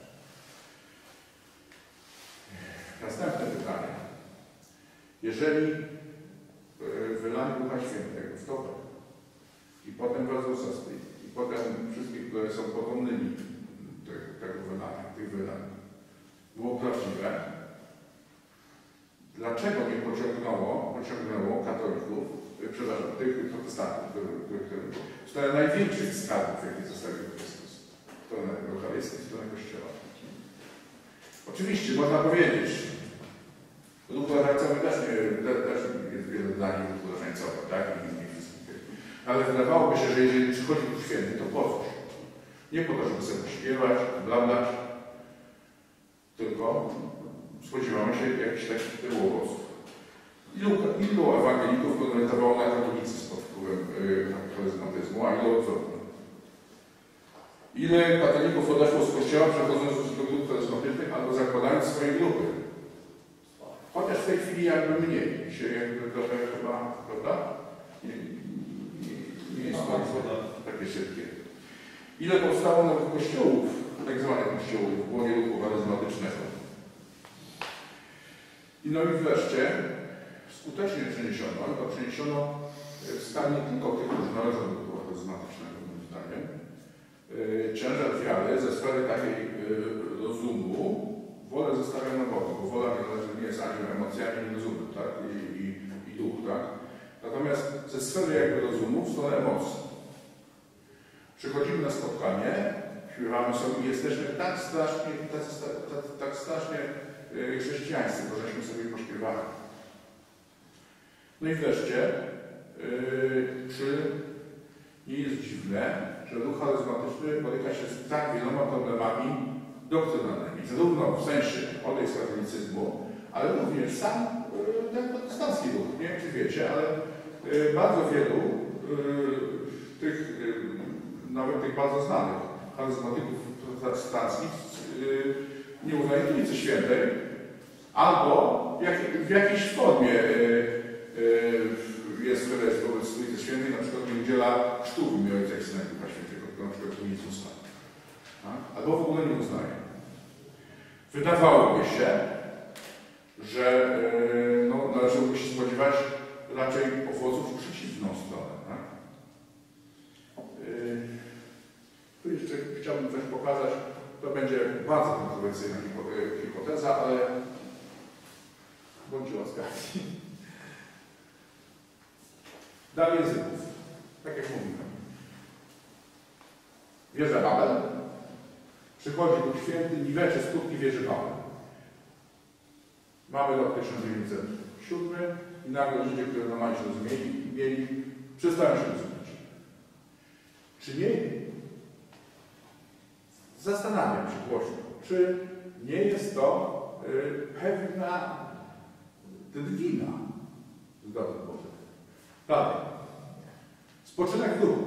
A: Następne pytanie. Jeżeli yy, wylanie Ducha Świętego w topę i potem w Azusa i potem wszystkie, które są potomnymi tego wylania, tych wylań, było prawdziwe, dlaczego nie pociągnęło, pociągnęło katolików, przepraszam, tych protestantów, których w stronę największych skarbów, jakie zostawił Chrystus, w stronę Eucharystii, w stronę Kościoła. Oczywiście można powiedzieć, ruch różańcowy też, też jest wiele dla nich ruch różańcowy, tak? Ale wydawałoby się, że jeżeli przychodzi Duch Święty, to po coś. Nie po to, żeby sobie pośpiewać, blablać, tylko spodziewamy się jakichś takich owoców. Ilu, ilu ewangelików konwertowało na katolicyzm pod wpływem yy, charyzmatyzmu, a ilu odwrotnie? Ile katolików odeszło z kościoła, przechodząc do grup charyzmatycznych albo zakładając swoje grupy? Chociaż w tej chwili jakby mniej. Się jakby trochę chyba, prawda? Nie, nie, nie jest to takie szybkie. Ile powstało nowych kościołów, tak zwanych kościołów, w głowie ruchu charyzmatycznego? I no i wreszcie skutecznie przeniesiono, to przeniesiono w stan nie tylko tych, którzy należą do ruchu charyzmatycznego, moim zdaniem, ciężar wiary ze sfery takiej rozumu, wolę zostawiam na boku, bo wola nie jest ani emocjami, ani rozumem, tak? I, i, i duch, tak? Natomiast ze sfery jakby rozumu w stronę emocji. Przychodzimy na spotkanie, śpiewamy sobie i jesteśmy tak strasznie, tak, tak, tak strasznie yy, chrześcijańscy, bo żeśmy sobie pośpiewali. No i wreszcie, yy, czy nie jest dziwne, że ruch charyzmatyczny boryka się z tak wieloma problemami doktrynalnymi, zarówno w sensie odejść z katolicyzmu, ale również sam yy, ten protestancki ruch. Nie wiem, czy wiecie, ale yy, bardzo wielu yy, tych, yy, nawet tych bardzo znanych charyzmatyków protestanckich yy, nie uznaje Trójcy Świętej, albo w, jak, w jakiejś formie yy, yy, jest wreszcie wobec Trójcy Świętej, na przykład nie udziela chrztu w imię Ojca i Syna i Ducha Świętego, tylko na przykład u Jezusa. Tak? Albo w ogóle nie uznaje. Wydawałoby się, że yy, no, należałoby się spodziewać raczej owoców w przeciwną stronę. Tak? Yy, tu jeszcze chciałbym coś pokazać. To będzie bardzo kontrowersyjna hipoteza, ale bądźcie łaskawi. Dar języków. Tak jak mówiłem. Wieża Babel. Przychodzi Duch Święty, niweczy skutki wieży Babel. Mamy rok tysiąc dziewięćset siódmy i nagle ludzie, którzy normalnie się rozumieli, mieli, przestają się rozumieć. Czy nie? Zastanawiam się głośno, czy nie jest to y, pewna wina zgodnych Bożych. Dalej. Spoczynek duchu.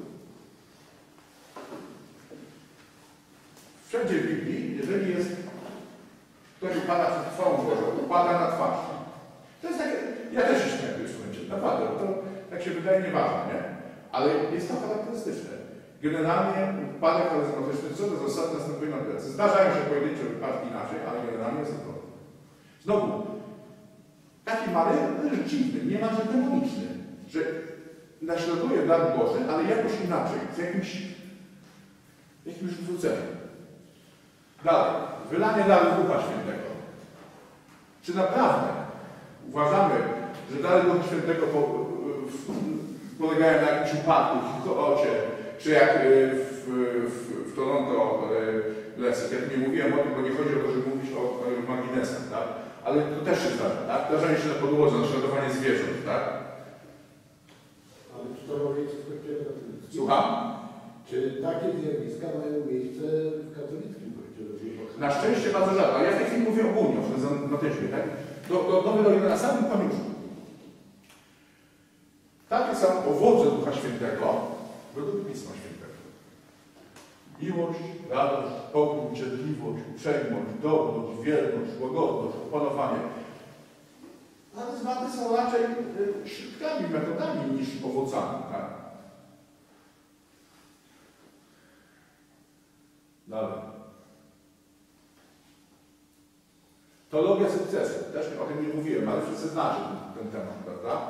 A: Wszędzie w Biblii, jeżeli jest ktoś upada przed chwałą Bożą, upada na twarz. To jest takie, ja też się śmieję w tym momencie, naprawdę, to tak się wydaje nieważne, nie? Ale jest to charakterystyczne. Generalnie upadek charyzmatyczny, co do zasady następuje na plecy. Zdarzają się pojedyncze wypadki inaczej, ale generalnie jest to. Znowu, taki mały, ale dziwny, niemalże demoniczny, że naśladuje dar Boży, ale jakoś inaczej, z jakimś, jakimś wrzuceniem. Dalej, wylanie daru Ducha Świętego. Czy naprawdę uważamy, że dary Ducha Świętego po, w, polegają na jakimś upadku, hitocie, czy jak w, w, w Toronto Lesek? Ja tu nie mówiłem o tym, bo nie chodzi o to, żeby mówić o marginesach, tak? Ale to też się zdarza, tak? Zdarzanie się na podłodze, naśladowanie zwierząt, tak?
G: Ale czy to ma miejsce w kościele katolickim?
A: Słucham?
G: Czy takie zjawiska mają miejsce w katolickim kościele?
A: Na szczęście bardzo rzadko. Ja w tej chwili mówię ogólnie o charyzmatyzmie, tak? Do, do Nowej Doliny na samym pamięciu. Takie są owoce Ducha Świętego według Pisma Świętego. Miłość, radość, pokój, cierpliwość, uprzejmość, dobroć, wierność, łagodność, opanowanie. Charyzmaty są raczej y, środkami, metodami niż owocami, tak? Dalej. Teologia sukcesu. Też o tym nie mówiłem, ale wszyscy znacie ten, ten temat, prawda?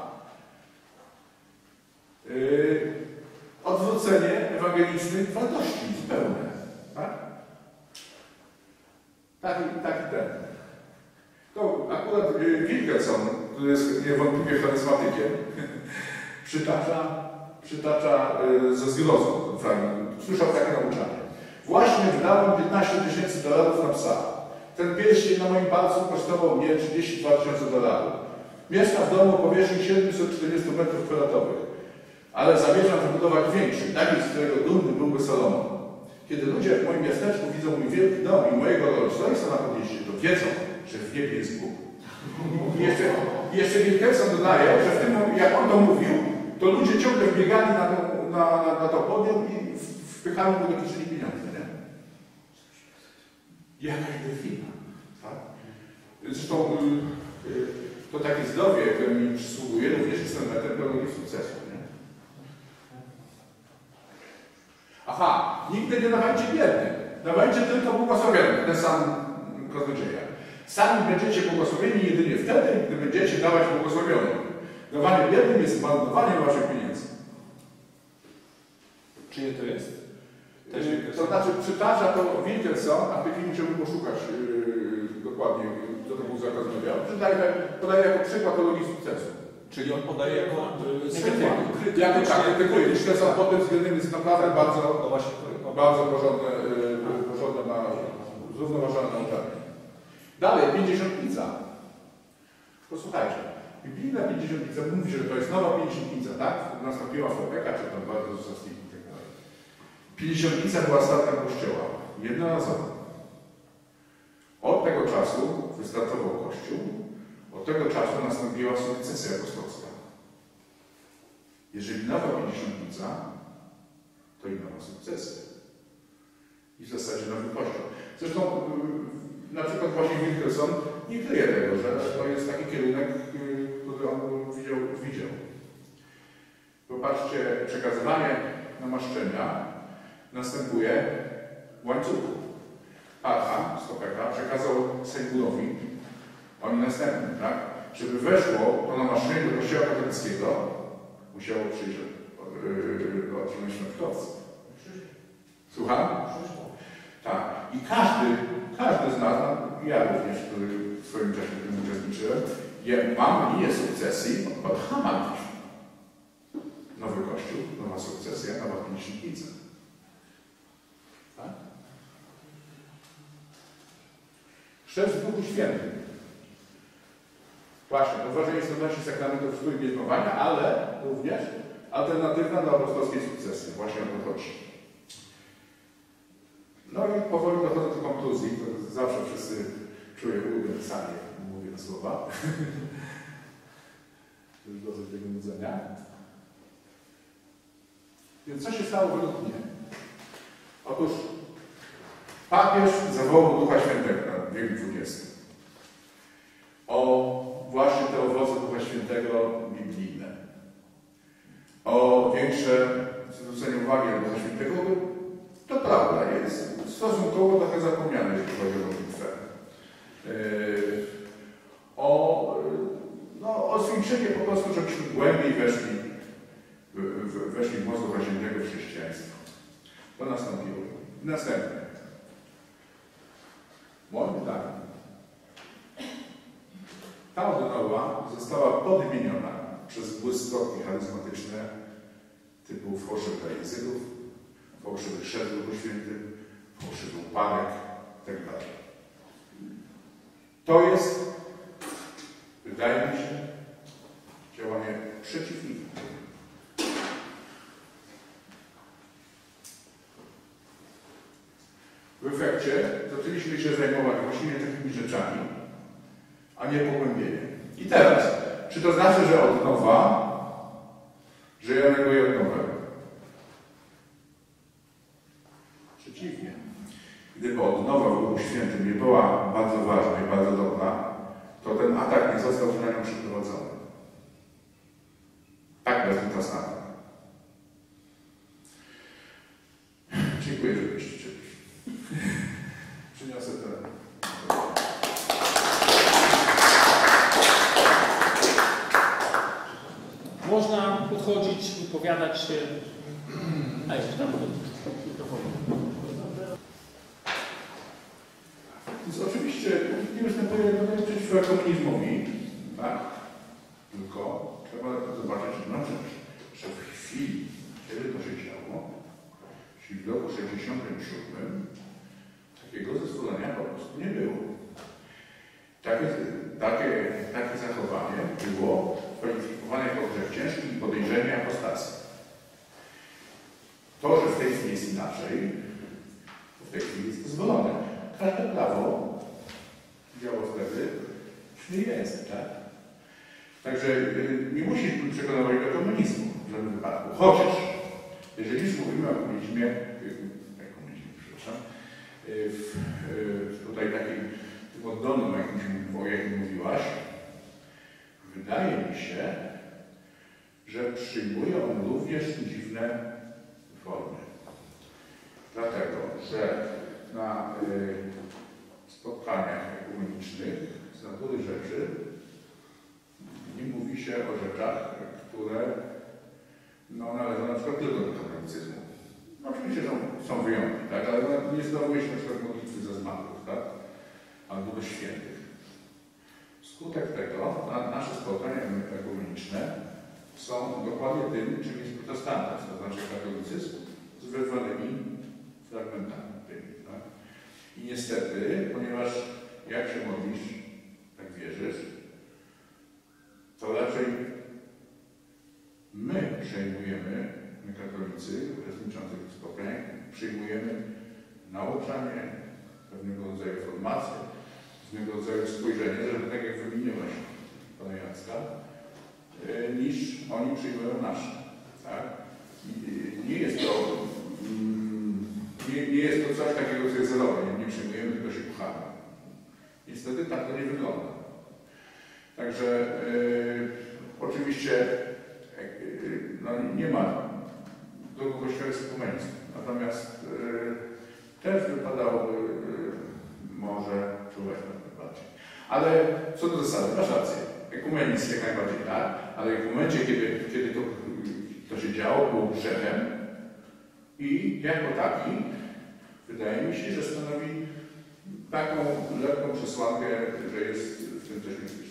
A: Yy, odwrócenie ewangelicznych wartości zupełne. Tak? Taki, taki ten. To akurat yy, Wilkerson, który jest niewątpliwie charyzmatykiem, przytacza, przytacza yy, ze zgrozą fragment. Słyszał takie nauczanie. Właśnie wydałem piętnaście tysięcy dolarów na psa. Ten pierścień na moim palcu kosztował mnie trzydzieści dwa tysiące dolarów. Mieszkam w domu o powierzchni siedemset czterdzieści metrów kwadratowych, ale zamierzam wybudować większy, taki, z którego dumny byłby Salomon. Kiedy ludzie w moim miasteczku widzą mój wielki dom i mojego Rolls Royce'a na podjeździe, to wiedzą, że w niebie jest Bóg. I jeszcze,
D: I jeszcze Wilkerson dodaje, że w tym momencie, jak on to mówił, to ludzie ciągle biegali na to, na, na, na to podium i wpychali mu do kieszeni pieniądze, nie? Jakaś delfina, tak? Zresztą y, y, to takie zdrowie, które mi przysługuje, również jest elementem pełnego sukcesu, nie? Aha, nigdy nie dawajcie biednym. Dawajcie tylko błogosławionym, ten sam kaznodzieja. Sami będziecie błogosławieni jedynie wtedy, gdy będziecie dawać błogosławionym. Dawanie biednym jest marnowaniem waszych pieniędzy.
E: Czyje to jest? Też
D: Yy, to znaczy przytacza to Wilkerson, a w tej chwili chciałbym poszukać yy, dokładnie, kto to był za kaznodzieja. Podaję jako przykład teologii sukcesu.
E: Czyli on podaje jako
D: krytyk. Jako tak, krytykuje. Wilkerson pod tym względem jest naprawdę bardzo,
E: no właśnie,
D: bardzo porządne, yy, porządne na zrównoważone nauczanie. Dalej, pięćdziesiątnica. Posłuchajcie. Biblijna pięćdziesiątnica mówi, że to jest nowa pięćdziesiątnica, tak? Nastąpiła w Opeka, czy tam bardzo Zostawskiego i tak dalej. Pięćdziesiątnica była startem Kościoła. Jednorazowa. Od tego czasu wystartował Kościół. Od tego czasu nastąpiła sukcesja apostolska. Jeżeli nowa pięćdziesiątnica, to i nowa sukcesja. I w zasadzie nowy Kościół. Zresztą na przykład właśnie Wilkerson nie kryje tego, że to jest taki kierunek, który on widział. widział. Popatrzcie, przekazywanie namaszczenia następuje w łańcuchu. Papa z Opeka przekazał Sejmurowi, on następny, tak? Żeby weszło to namaszczenie do Kościoła katolickiego, musiało przyjść yy, otrzymać świadkowstwo. Słucham? Tak. I każdy, każdy z nas, ja również, który w swoim czasie w tym uczestniczyłem, ja mam linię sukcesji od Hamana. Nowy Kościół, nowa sukcesja, nowa pięćdziesiątnica. Tak? Chrzest w Duchu Świętym. Właśnie, uważanie istotności sakramentów współbierzmowania, ale również alternatywna do apostolskiej sukcesji. Właśnie o to chodzi. No i powoli dochodzę do konkluzji, to zawsze wszyscy czują ulgę w sali, jak mówię te słowa. Już dosyć tego nudzenia. Więc co się stało według mnie? Otóż papież zawołał Ducha Świętego na wiek dwudziesty. O właśnie te owoce Ducha Świętego biblijne. O większe zwrócenie uwagi na Ducha Świętego. To prawda, jest stosunkowo trochę zapomniane, jeśli chodzi o modlitwę. Yy, o, no, o zwiększenie po prostu, żebyśmy głębiej weszli, w, w, weszli w moc Ducha Świętego w chrześcijaństwo. To nastąpiło. Następne. Moim zdaniem ta odnowa została podmieniona przez błyskotki charyzmatyczne typu fałszywych języków, fałszywy chrzest w Duchu Świętym, fałszywy upadek itd. To jest, wydaje mi się, działanie przeciwnika. W efekcie zaczęliśmy się zajmować właściwie takimi rzeczami, a nie pogłębieniem. I teraz, czy to znaczy, że od nowa, że ja neguję odnowę? Przeciwnie. Gdyby odnowa w Duchu Świętym nie była bardzo ważna i bardzo dobra, to ten atak nie został na nią przeprowadzony. Tak bezlitosna. Dziękuję, że byście czuli. Przyniosę ten.
H: Można podchodzić, wypowiadać się. A jeszcze tam mikrofon.
D: Więc oczywiście nie występuje przeciwko komunizmowi, tak? Tylko trzeba zobaczyć jedną rzecz, że w chwili, kiedy to się działo, czyli w roku sześćdziesiątym siódmym, takiego zezwolenia po prostu nie było. Takie, takie, takie zachowanie było kwalifikowane jako grzech ciężki i podejrzenie apostacji. To, że w tej chwili jest inaczej, to w tej chwili jest dozwolone. Każde prawo działo wtedy, czyli jest, tak? Także y, nie musisz przekonywać do komunizmu w żadnym wypadku. Chociaż, jeżeli już mówimy o komunizmie, y, komunizmie, przepraszam, y, w, y, tutaj takim tym oddonom, o jakim mówiłaś, wydaje mi się, że przyjmuje on również dziwne formy. Dlatego, że na y, spotkaniach ekumenicznych z natury rzeczy nie mówi się o rzeczach, które no, należą na przykład tylko do katolicyzmu. No, oczywiście są, są wyjątki, tak? Ale no, nie zdołuje się na przykład modlitwy za zmarłych, tak? Albo do świętych. Wskutek tego na, nasze spotkania ekumeniczne są dokładnie tym, czym jest protestantyzm, to znaczy katolicyzm z wyrwanymi fragmentami tymi, tak? I niestety, ponieważ jak się modlisz, tak wierzysz, to raczej my przejmujemy, my katolicy, uczestniczący w spotkaniach, przyjmujemy nauczanie, pewnego rodzaju formację, pewnego rodzaju spojrzenie, żeby tak jak wymieniłaś pana Jacka, niż oni przyjmują nasze. Tak? I nie jest to nie, nie jest to coś takiego, co jest zerowe. Nie, nie przyjmujemy, tylko się pchamy. Niestety tak to nie wygląda. Także yy, oczywiście yy, no, nie ma do kościoła ekumenizmu. Natomiast yy, też wypadałoby yy, może czuwać na tym bardziej. Ale co do zasady, masz rację. Ekumenizm jak najbardziej tak, ale w momencie, kiedy, kiedy to, to się działo, był grzechem i jako taki wydaje mi się, że stanowi taką lekką przesłankę, że jest w tym też niebezpieczny.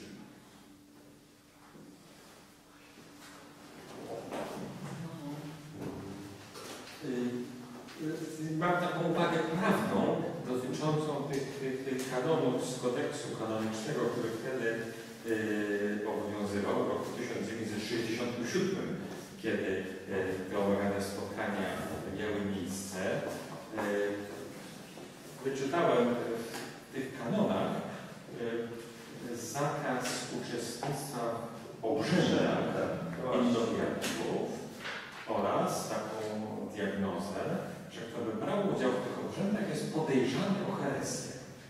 I: Mam taką uwagę prawną dotyczącą tych, tych, tych kanonów z kodeksu kanonicznego, który wtedy yy, obowiązywał w roku tysiąc dziewięćset sześćdziesiątym siódmym, kiedy yy, te omawiane spotkania miały miejsce. Yy, wyczytałem w tych kanonach yy, zakaz uczestnictwa w obrzędach indowiatów oraz taką diagnozę, że kto by brał udział w tych obrzędach, jest podejrzany o herezję.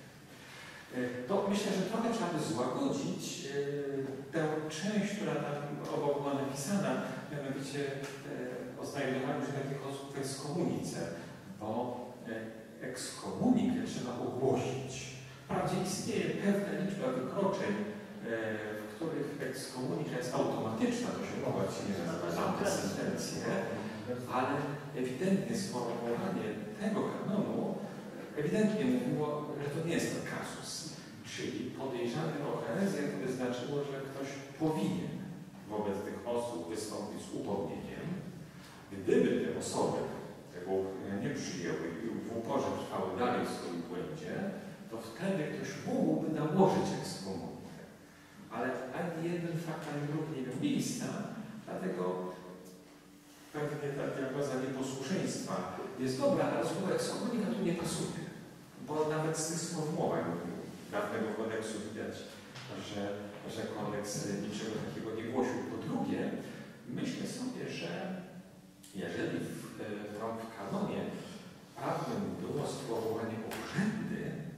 I: To myślę, że trochę trzeba by złagodzić tę część, która tam obok była napisana, mianowicie o znajdowaniu się takich osób w ekskomunice, bo ekskomunikę trzeba ogłosić. Wprawdzie istnieje pewna liczba wykroczeń, w których ekskomunika jest automatyczna, to się łacinie nazywa antesentencje, ale ewidentnie sformułowanie tego kanonu ewidentnie mówiło, że to nie jest ten kazus. Czyli podejrzany o herezję, to by znaczyło, że ktoś powinien wobec tych osób wystąpić z upomnieniem. Gdyby te osoby tego nie przyjęły i w uporze trwały dalej w swoim błędzie, to wtedy ktoś mógłby nałożyć ekskomunikę. Ale ani jeden fakt, ani drugi nie miał miejsca, dlatego pewnie ta diagnoza nieposłuszeństwa jest dobra, ale słowo ekskomunika tu nie pasuje. Bo nawet z tych sformułowań dawnego kodeksu widać, że, że kodeks niczego takiego nie głosił. Po drugie, myślę sobie, że jeżeli w, w, w kanonie prawnym było sformułowanie obrzędy,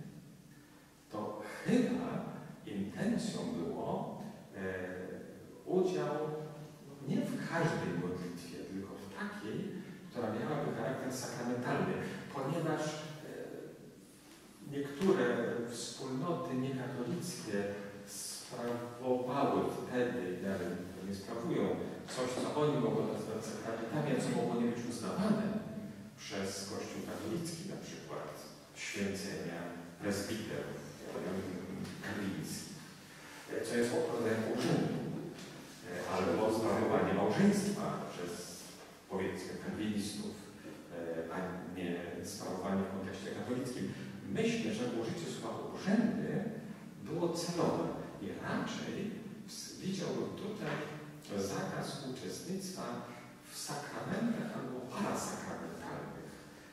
I: to chyba intencją było e, udział nie w każdej modlitwie, tylko w takiej, która miałaby charakter sakramentalny, ponieważ e, niektóre wspólnoty niekatolickie sprawowały wtedy, nawet nie sprawują, coś, co oni mogą nazwać sakramentami, a co mogło nie być uznawane przez Kościół katolicki, na przykład święcenia prezbiterów, kalwinickich, co jest rodzajem urzędu, albo sprawowanie małżeństwa przez, powiedzmy, kalwinistów, a nie sprawowanie w kontekście katolickim. Myślę, że użycie słowa urzędy było celowe i raczej widziałbym tutaj zakaz uczestnictwa w sakramentach albo parasakramentalnych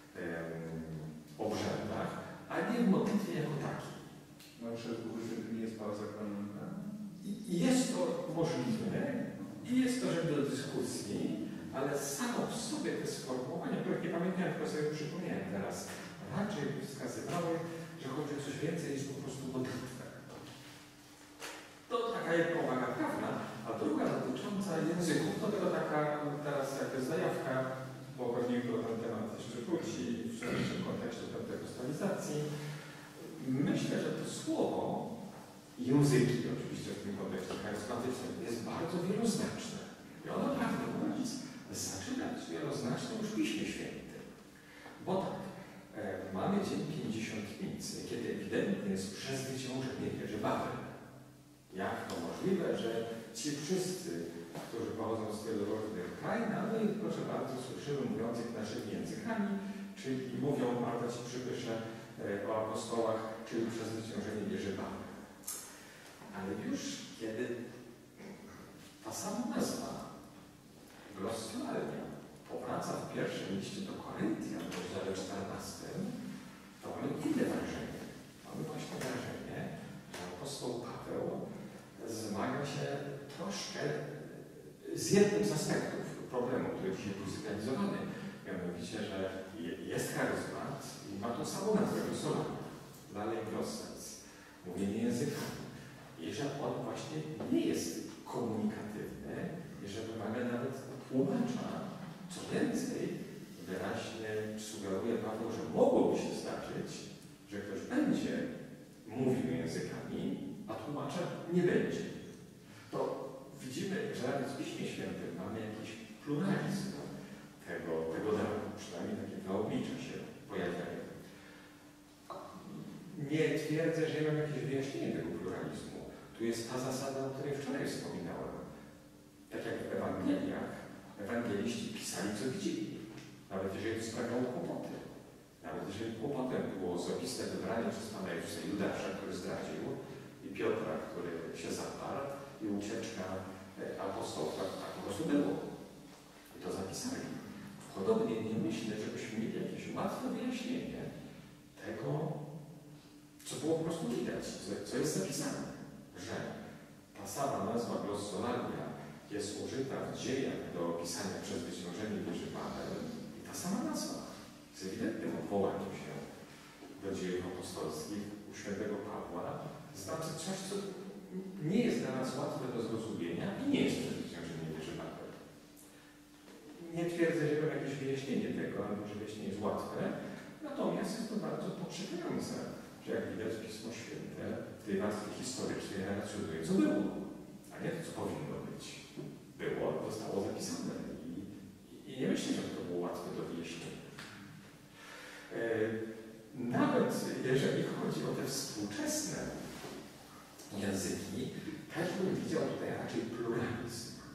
I: um, obrzędach, a nie w modlitwie jako takiej.
D: No, że użycie nie jest parasakramentalne?
I: I jest to możliwe. sobie te sformułowania, których nie pamiętam, tylko sobie przypomniałem teraz, raczej wskazywały, że chodzi o coś więcej niż po prostu modlitwę. To taka jedna uwaga prawna, a druga dotycząca języków. No to taka teraz jakby zajawka, bo pewnie jutro ten temat jeszcze wróci w szerszym kontekście pentekostalizacji. Myślę, że to słowo języki, oczywiście w tym kontekście charyzmatycznym, jest bardzo wieloznaczne. I ono, prawdę mówiąc, zaczyna być wieloznaczne już w Piśmie Świętym. Bo tak, e, mamy dzień Pięćdziesiątnicy, kiedy ewidentnie jest przezwyciężenie wieży Babel. Jak to możliwe, że ci wszyscy, którzy pochodzą z wielu różnych krain, ale i proszę bardzo, słyszymy mówiących naszymi językami, czyli mówią, prawda, ci przybysze e, o apostołach, czyli przezwyciężenie wieży Babel. Ale już kiedy ta sama nazwa, glossolalia, powraca w pierwszym liście do Koryntian, w rozdziale czternastym, to mamy inne wrażenie. Mamy właśnie wrażenie, że apostoł Paweł zmaga się troszkę z jednym z aspektów problemu, który dzisiaj był sygnalizowany. Mianowicie, że jest charyzmat i ma tą samą nazwę glossolalia, dalej glossens, mówienie językami. I że on właśnie nie jest komunikatywny i że wymaga nawet tłumacza. Co więcej, wyraźnie sugeruje Paweł, że mogłoby się zdarzyć, że ktoś będzie mówił językami, a tłumacza nie będzie. To widzimy, że nawet w Piśmie Świętym mamy jakiś pluralizm tego, tego daru, przynajmniej takie dwa oblicza się pojawiają. Nie twierdzę, że ja mam jakieś wyjaśnienie tego pluralizmu. Tu jest ta zasada, o której wczoraj wspominałem. Tak jak w Ewangeliach, ewangeliści pisali, co widzieli. Nawet jeżeli to sprawiało kłopoty. Nawet jeżeli kłopotem było osobiste wybranie przez Pana Jezusa Judasza, który zdradził, i Piotra, który się zaparł, i ucieczka apostołów, tak, tak po prostu było. I to zapisali. Podobnie nie myślę, żebyśmy mieli jakieś łatwe wyjaśnienie tego, co było po prostu widać, co jest zapisane, że ta sama nazwa glossolalia jest użyta w dziejach do opisania przezwyciężenia wieży Babel i ta sama nazwa z ewidentnym odwołaniem się do dziejów apostolskich u świętego Pawła znaczy coś, co nie jest dla nas łatwe do zrozumienia i nie jest przezwyciężenie wieży Babel. Nie twierdzę, że mam jakieś wyjaśnienie tego, albo że wyjaśnienie jest łatwe, natomiast jest to bardzo pokrzepiające, że jak widać Pismo Święte w tej warstwie historycznej relacjonuje, co było, a nie to, co powinno być. Było, zostało zapisane i, i, i nie myślę, że to było łatwe do wyjaśnienia. E, nawet jeżeli chodzi o te współczesne języki, też bym widział tutaj raczej pluralizm. E,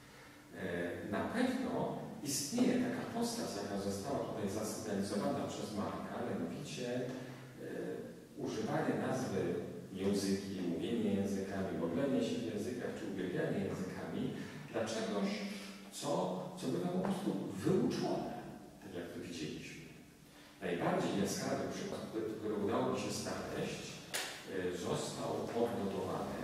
I: na pewno istnieje taka postać, jaka została tutaj zasygnalizowana przez Marka, mianowicie e, używanie nazwy języki, mówienie językami, modlenie się w językach, czy uwielbianie językami dla czegoś, co, co bywa po prostu wyuczone, tak jak to widzieliśmy. Najbardziej jaskrawy przykład, który, który udało mi się znaleźć, został odnotowany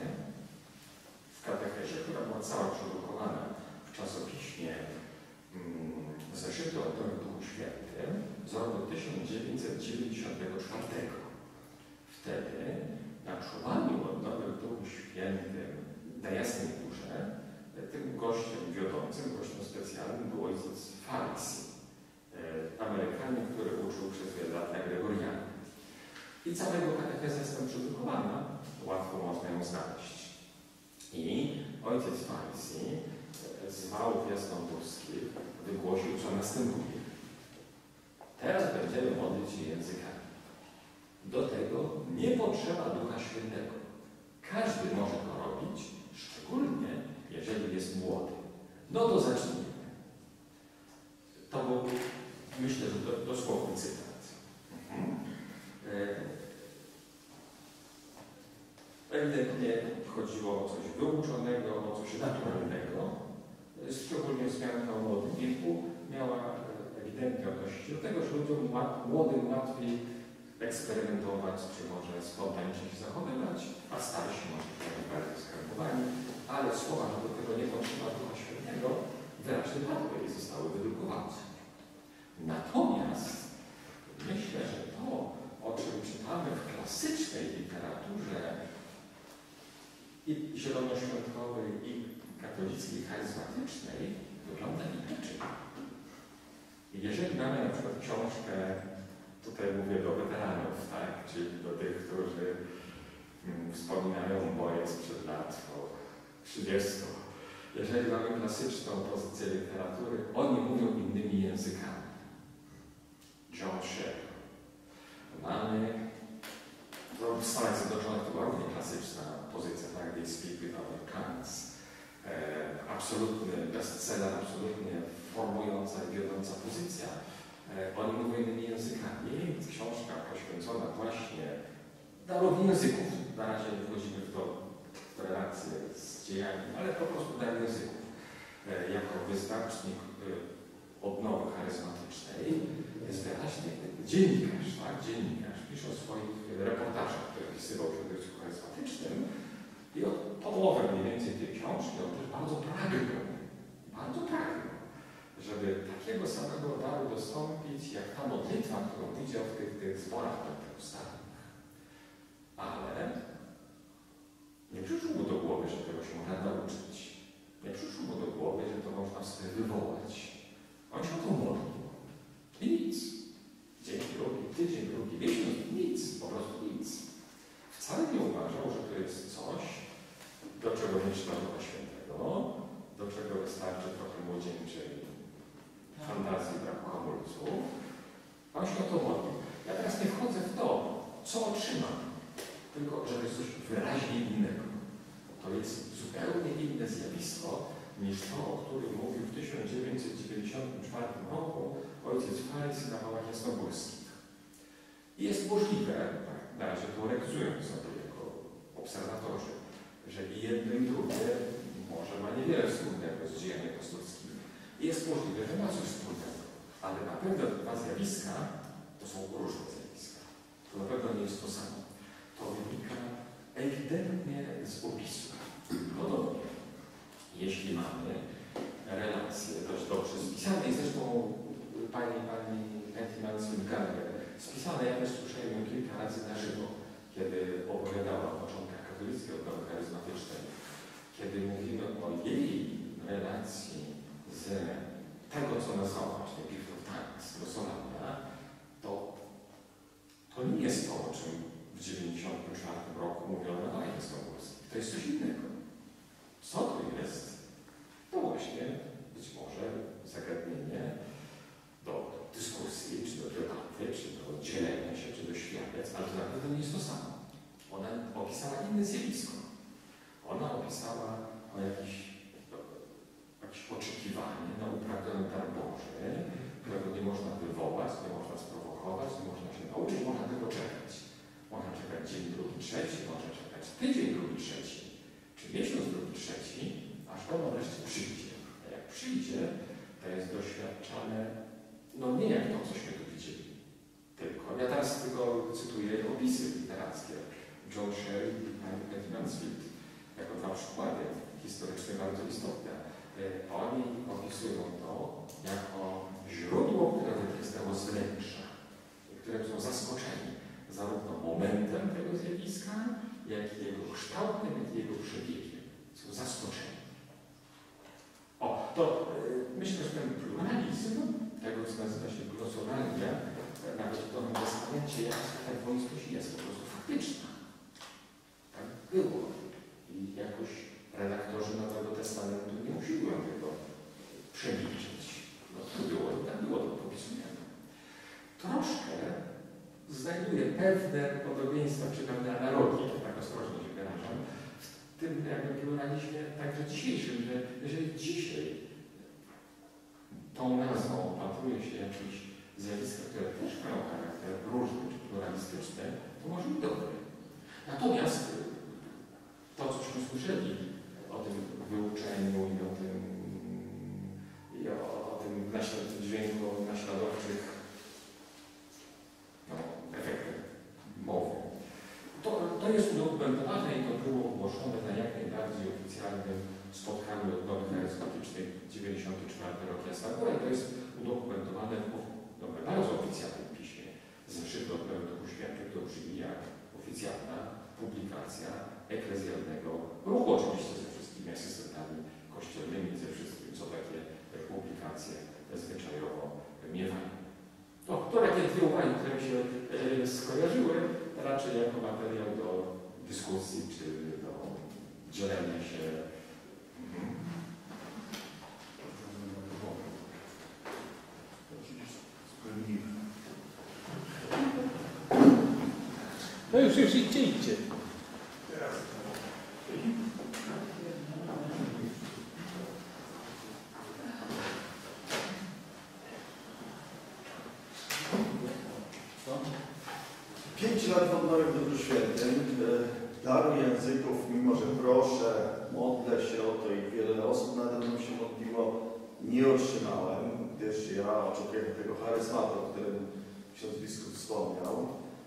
I: w katechezie, która była cała przedrukowana w czasopiśmie mm, Zeszyty o Odnowych Duchu Świętym z roku tysiąc dziewięćset dziewięćdziesiątego czwartego. Wtedy na czuwaniu Odnowych w Duchu Świętym na Jasnej Górze tym gościem wiodącym, gościem specjalnym był ojciec Farsi, Amerykanin, który uczył przez wiele lat na Gregorianie. I cała jego katecheza jest tam przedrukowana, łatwo można ją znaleźć. I ojciec Farsi z wałów jasnogórskich wygłosił, co następuje. Teraz będziemy modlić się językami. Do tego nie potrzeba Ducha Świętego. Każdy może to robić, szczególnie jeżeli jest młody. No to zacznijmy. To był, myślę, że do, dosłowny cytat. Mhm. Ewidentnie chodziło o coś wyuczonego, o coś naturalnego. Szczególnie wzmianka o młodym wieku miała ewidentnie odnosić do tego, że ludziom młodym łatwiej eksperymentować, czy może spontanicznie się zachowywać, a starsi może być bardziej skrępowani, ale słowa, że do tego nie potrzeba Ducha Świętego, wyraźnie padły i zostały wydrukowane. i zielonoświątkowej, i katolickiej, i charyzmatycznej wygląda inaczej. I jeżeli mamy na przykład książkę, tutaj mówię do weteranów, tak, czyli do tych, którzy mm, wspominają boje sprzed lat trzydziestu. Jeżeli mamy klasyczną pozycję literatury, oni mówią innymi językami. John Shea. Mamy, to w Stanach Zjednoczonych to była równie klasyczna pozycja, tak, They Speak with Other Tongues. E, absolutny bestseller, absolutnie formująca i wiodąca pozycja. E, oni mówią innymi językami. Jest książka poświęcona właśnie darowi języków. Na razie nie wchodzimy w to w relacje z dziejami, ale po prostu dar języków. E, jako wyznacznik e, odnowy charyzmatycznej jest wyraźnie dziennikarz, tak? Dziennikarz pisze o swoich reportażach, które pisywał w środowisku charyzmatycznym i od połowy mniej więcej tej książki on też bardzo pragnął, bardzo pragnął, żeby takiego samego daru dostąpić, jak ta modlitwa, którą widział w tych, tych zborach pentekostalnych. Ale nie przyszło mu do głowy, że tego się można nauczyć. Nie przyszło mu do głowy, że to można sobie wywołać. On się o to modlił. I nic. Dzień drugi, tydzień drugi, miesiąc, nic, po prostu nic. Wcale nie uważał, że to jest coś, do czego nie trzeba Ducha Świętego, do czego wystarczy trochę młodzieńczej fantazji, braku hamulców. On się o to modlił. Ja teraz nie wchodzę w to, co otrzymam, tylko że to jest coś wyraźnie innego. To jest zupełnie inne zjawisko niż to, o którym mówił w tysiąc dziewięćset dziewięćdziesiątym czwartym roku ojciec Fajs na Wałach Jasnogórskich. I jest możliwe, tak, na razie teoretyzując sobie jako obserwatorzy, że i jedno i drugie może ma niewiele wspólnego z dziejami apostolskimi. I jest możliwe, że ma coś wspólnego, ale na pewno te dwa zjawiska to są różne zjawiska. To na pewno nie jest to samo. To wynika ewidentnie z opisu. Podobnie, jeśli mamy relacje dość dobrze spisane i zresztą pani, pani Hetty Mansfield-Gallagher spisane, ja też słyszałem ją kilka razy na żywo, kiedy opowiadała o początkach katolickiej odnowy charyzmatycznej, kiedy mówimy o jej relacji z tego, co nazwała właśnie Gift of Tongues, glosowania, to to nie jest to, o czym w dziewięćdziesiątym czwartym roku mówiono na Wałach Jasnogórskich. To jest coś innego. Co to jest? To właśnie być może zagadnienie do dyskusji, czy do debaty, czy do dzielenia się, czy do świadectw, ale to na pewno nie jest to samo. Ona opisała inne zjawisko. Ona opisała o jakieś, o, jakieś oczekiwanie na uprawniony dar Boży, którego nie można wywołać, nie można sprowokować, nie można się nauczyć, można tylko czekać. Można czekać dzień, drugi, trzeci, można czekać tydzień, drugi, trzeci, czy miesiąc, drugi, trzeci, aż ono wreszcie przyjdzie. A jak przyjdzie, to jest doświadczane, no nie jak to, cośmy tu widzieli. Tylko, ja teraz tylko cytuję opisy literackie John Shea i Hetty Mansfield jako dwa przykłady historyczne bardzo istotne. Oni opisują to jako źródło, które wytryskało z wnętrza, które są zaskoczeni zarówno momentem tego zjawiska, jak i jego kształtem, jak i jego przebiegiem. Są zaskoczeni. O, to yy, myślę, że ten pluralizm tego, co nazywa się glosoralia, nawet w Nowym Testamencie, jakaś taka dwoistość jest po prostu faktyczna. Tak było. I jakoś redaktorzy Nowego Testamentu nie usiłują tego przemilczeć. No to było i tak było, to popisujemy. Troszkę znajduje pewne podobieństwa, czy pewne analogie, tak ostrożnie się wyrażam, w tym jakby pluralizmie także dzisiejszym, że jeżeli dzisiaj tą nazwą opatruje się jakieś zjawiska, które też mają charakter różny czy pluralistyczny, to może być dobre. Natomiast to, cośmy słyszeli o tym wyuczeniu i o tym, i o, o tym naślad, dźwięku naśladowczych no, efektem mowy, to, to jest udokumentowane i to było ogłoszone na jak najbardziej oficjalnym spotkaniu odnowy charyzmatycznej dziewięćdziesiąty czwarty rok Jasna Góra. To jest udokumentowane w no, bardzo oficjalnym piśmie zeszytu odnowy Duchu Świętym, to brzmi jak oficjalna publikacja eklezjalnego ruchu. tradycję zwyczajowo miewają. To, to takie dwie uwagi, które mi się e, skojarzyły, raczej jako materiał do dyskusji czy do dzielenia się.
H: No już, już idźcie, idźcie.
J: Pięć lat w odnowie w Duchu Świętym, daru języków, mimo że proszę, modlę się o to i wiele osób nade mną się modliło, nie otrzymałem, gdyż ja oczekuję tego charyzmatu, o którym ksiądz biskup wspomniał.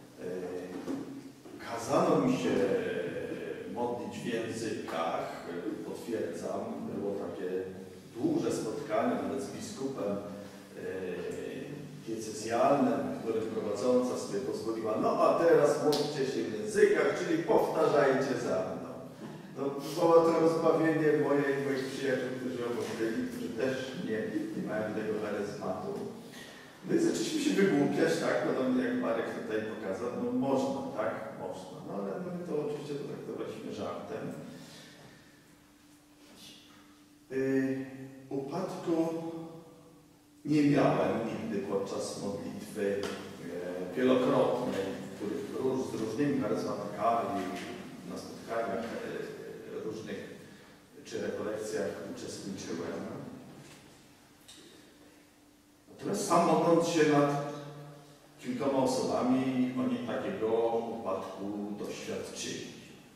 J: Kazano mi się modlić w językach, potwierdzam, było takie duże spotkanie nawet z biskupem diecezjalnym, który prowadząca sobie pozwoliła, no a teraz módlcie się w językach, czyli powtarzajcie za mną. No, było to rozbawienie moje i moich przyjaciół, którzy obok byli, którzy też nie, nie mają tego charyzmatu. No i zaczęliśmy się wygłupiać, tak, podobnie jak Marek tutaj pokazał, no można, tak, można, no ale my to oczywiście potraktowaliśmy żartem. Yy, upadku nie miałem nigdy podczas modlitwy e, wielokrotnej, w których róż, z różnymi charyzmatykami na spotkaniach e, różnych czy rekolekcjach uczestniczyłem. Natomiast sam modląc się nad kilkoma osobami, oni takiego upadku doświadczyli.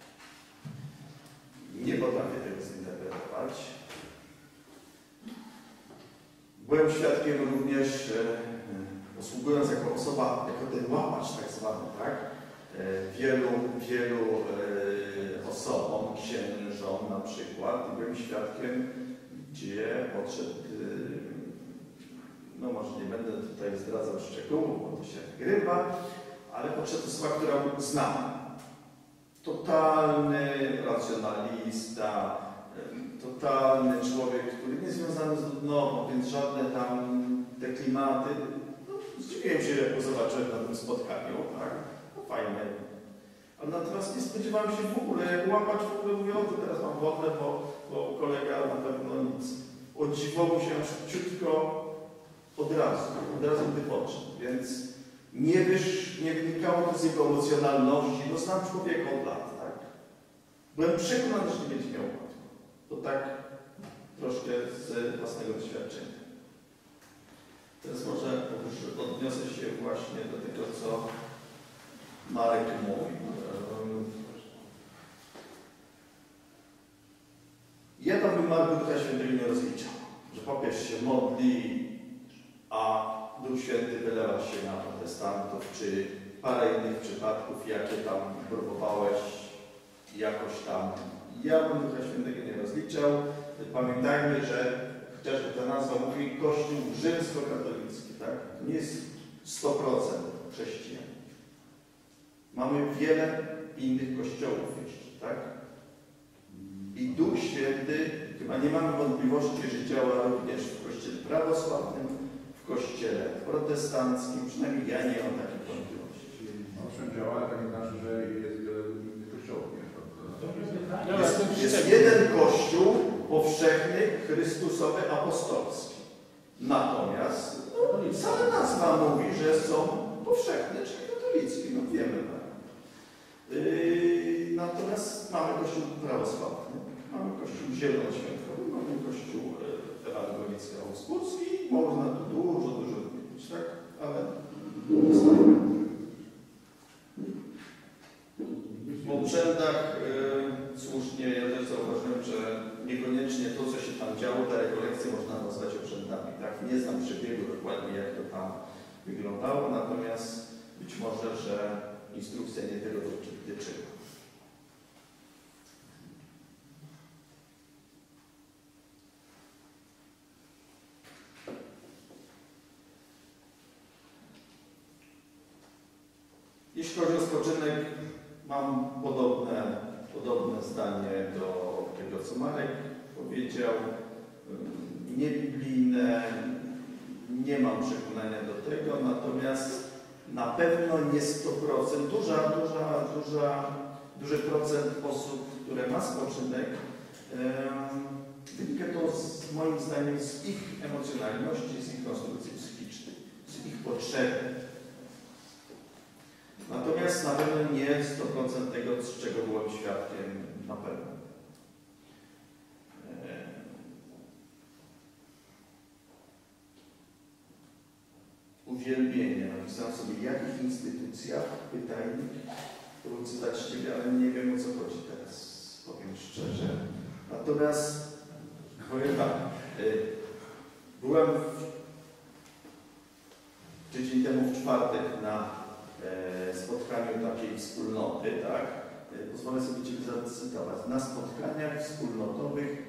J: Nie potrafię tego zinterpretować. Byłem świadkiem również, e, posługując jako osoba, jako ten łapacz tak zwany, tak? E, wielu, wielu e, osobom, księżom na przykład, byłem świadkiem, gdzie podszedł, e, no może nie będę tutaj zdradzał szczegółów, bo to się wygrywa, ale podszedł osoba, którą znam. Totalny racjonalista, totalny człowiek, który nie związany z Dudnową, więc żadne tam te klimaty. No, zdziwiłem się, jak go zobaczyłem na tym spotkaniu, tak? No fajne. Ale natomiast nie spodziewałem się w ogóle, jak łapacz w ogóle mówię, o to teraz mam wodę, bo, bo kolega na pewno nic. O dziwo mu się szybciutko od razu, od razu gdy podszedł, więc nie, wysz, nie wynikało to z jego emocjonalności, no znam człowieka od lat, tak? Byłem przekonany, że nie będzie miał łatwo. To tak troszkę z własnego doświadczenia. Teraz może odniosę się właśnie do tego, co Marek mówił. Ja tam bym Marku Ducha Świętego nie rozliczał, że papież się modli, a Duch Święty wylewa się na protestantów, czy parę innych przypadków, jakie tam próbowałeś jakoś tam. Ja bym Ducha Świętego nie rozliczał. Pamiętajmy, że chociażby ta nazwa mówi Kościół rzymskokatolicki, tak? To nie jest sto procent chrześcijan. Mamy wiele innych kościołów jeszcze, tak? I Duch Święty, chyba nie mamy wątpliwości, że działa również w Kościele prawosławnym, w Kościele protestanckim, przynajmniej ja nie mam takich wątpliwości.
A: Owszem, działa, ale tak nie znaczy, że jest wiele innych kościołów.
J: Jest, jest jeden Kościół powszechny, chrystusowy, apostolski. Natomiast no, cała nazwa mówi, że są powszechne, czyli katolickie, no wiemy. Tak. Yy, natomiast mamy Kościół prawosławny, mamy Kościół zielonoświątkowy, mamy Kościół ewangelicki augsburski i można tu dużo, dużo mówić, tak? Ale w obrzędach yy, słusznie ja też zauważyłem, że niekoniecznie to, co się tam działo, te rekolekcje można nazwać obrzędami. Tak? Nie znam przebiegu dokładnie, jak to tam wyglądało, natomiast być może, że instrukcja nie tego dotyczyła. Jeśli chodzi o spoczynek, mam podobne, podobne zdanie do tego, co Marek powiedział. niebiblijne, nie mam przekonania do tego, natomiast na pewno nie sto procent, duża, duża, duża, duży procent osób, które ma spoczynek, wynika to z, moim zdaniem z ich emocjonalności, z ich konstrukcji psychicznej, z ich potrzeby. Natomiast na pewno nie sto procent tego, z czego byłem świadkiem, na pewno. Uwielbienie. Napisałem sobie, w jakich instytucjach, pytajnik, cytać Ciebie, ale nie wiem, o co chodzi teraz, powiem szczerze. Natomiast powiem tak, byłem w, tydzień temu w czwartek na e, spotkaniu takiej wspólnoty, tak? E, pozwolę sobie Ciebie zacytować. Na spotkaniach wspólnotowych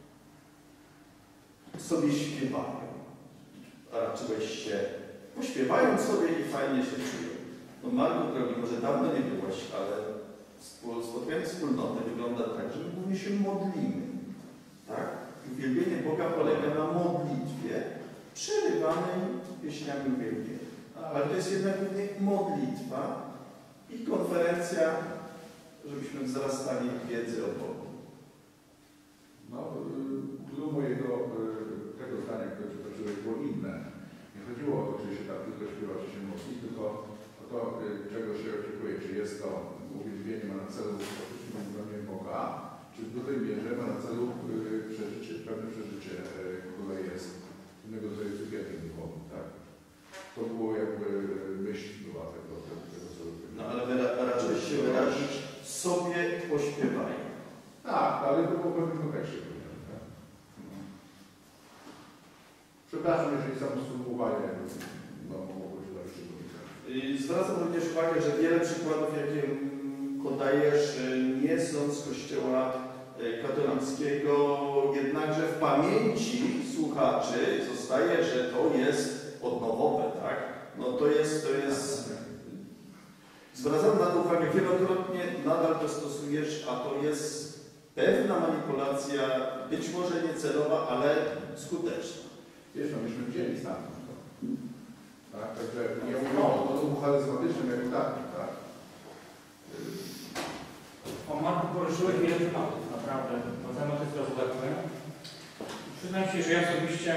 J: sobie śpiewają, a raczyłeś się pośpiewają sobie i fajnie się czują. No Marku, drogi, może dawno nie byłaś, ale spotkanie wspólnoty wygląda tak, że my głównie się modlimy. Tak? Uwielbienie Boga polega na modlitwie przerywanej pieśniami uwielbienia. Ale to jest jednak głównie modlitwa i konferencja, żebyśmy wzrastali w wiedzy o Bogu.
D: No, klucz mojego tego zdania, które przytoczyłeś, było inne. Nie chodziło o to, czy się tam tylko śpiewa, czy się modli, tylko o to, czego się oczekuje. Czy jest to uwielbienie, ma na celu uwielbienie Boga, czy w dużej mierze ma na celu przeżycie, pewne przeżycie, które jest innego rodzaju cukierkiem duchowym, tak? To było jakby myśl była tego, tego, tego co
J: no ale wyra raczej się wyrazić sobie pośpiewaj.
D: Tak, ale to było w pewnym kontekście. Tak? No. Przepraszam, jeżeli samo sformułowanie no, mogło się dać przygotować.
J: Zwracam również uwagę, że wiele przykładów, jakie podajesz, nie są z Kościoła katolickiego, jednakże w pamięci słuchaczy zostaje, że to jest odnowowe, tak? No to jest, to jest... Zwracam na to uwagę wielokrotnie, nadal to stosujesz, a to jest pewna manipulacja, być może niecelowa, ale skuteczna.
D: Wiesz, no myśmy widzieli stamtąd to. Tak? Także nie mówię o to duchu charyzmatycznym jako takim, tak?
K: O Marku poruszyłeś wiele tematów, naprawdę. No temat jest rozległy. Przyznam się, że ja osobiście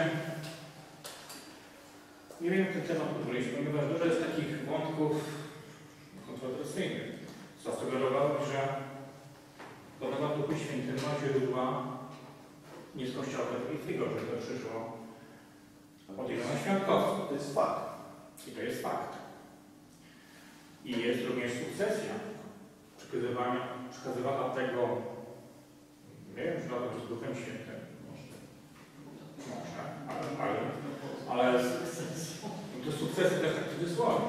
K: nie wiem, jak ten temat podróżyć, ponieważ dużo jest takich wątków kontrowersyjnych. Zasugerowałbym, że podoba Duchu Świętym ma źródła nie z Kościoła katolickiego, że to przyszło od jego świadkowców.
J: To jest fakt.
K: I to jest fakt. I jest również sukcesja przekazywania, przekazywania tego, nie wiem, czy to z Duchem Świętym. Może. Może, ale, ale, ale to sukcesy też tak cudzysłowie.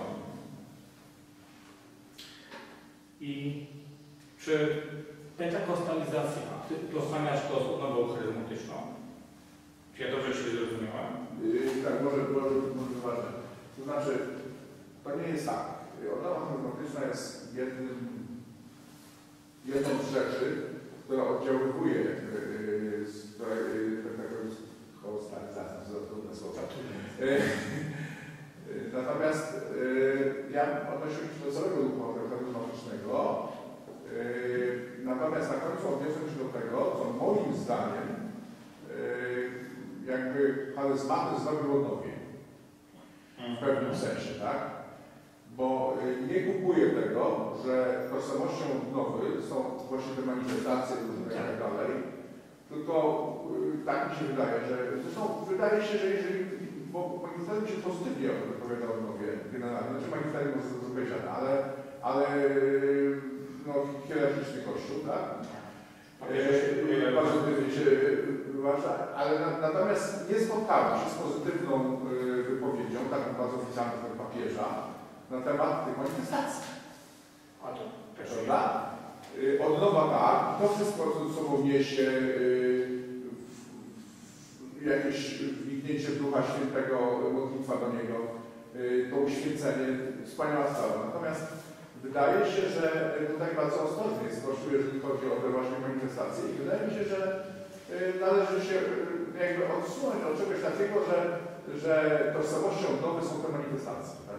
K: I czy pentakostalizacja, ty tożsamiasz to z odnową charyzmatyczną? Czy ja dobrze się zrozumiałem?
D: Yy, tak, może, może, może ważne. To znaczy, to nie jest tak. Odnowa charyzmatyczna jest jednym, jedną z rzeczy, która oddziaływuje yy, z pentakostalizacji, to za trudne słowa. Yy, Natomiast yy, ja odnoszę się do całego ruchu charyzmatycznego. Yy, natomiast na końcu odniosę się do tego, co moim zdaniem yy, jakby charyzmaty zrobił odnowienie. W pewnym sensie, tak? Bo yy, nie kupuję tego, że tożsamością odnowy są właśnie te manifestacje różne i tak dalej. Tylko yy, tak mi się wydaje, że zresztą wydaje się, że jeżeli bo manifestarium się pozytywnie odpowiada odnowie generalnie, znaczy manifestarium może to powiedziane, ale, ale no, hierarchiczny kościół, tak? E, bardzo się uważa, ale na, natomiast nie spotkałem się z pozytywną y, wypowiedzią, taką bardzo oficjalną od papieża, na temat tych manifestacji.
K: A to też
D: prawda? Y, odnowa tak, to wszystko, co ze sobą niesie y, jakieś wniknięcie w Ducha Świętego, modlitwa do Niego, to uświęcenie, wspaniała sprawa. Natomiast wydaje się, że tutaj bardzo ostrożnie jest Kościół, jeżeli chodzi o te właśnie manifestacje i wydaje mi się, że należy się jakby odsunąć od czegoś takiego, że, że tożsamością odnowy są te manifestacje. Tak?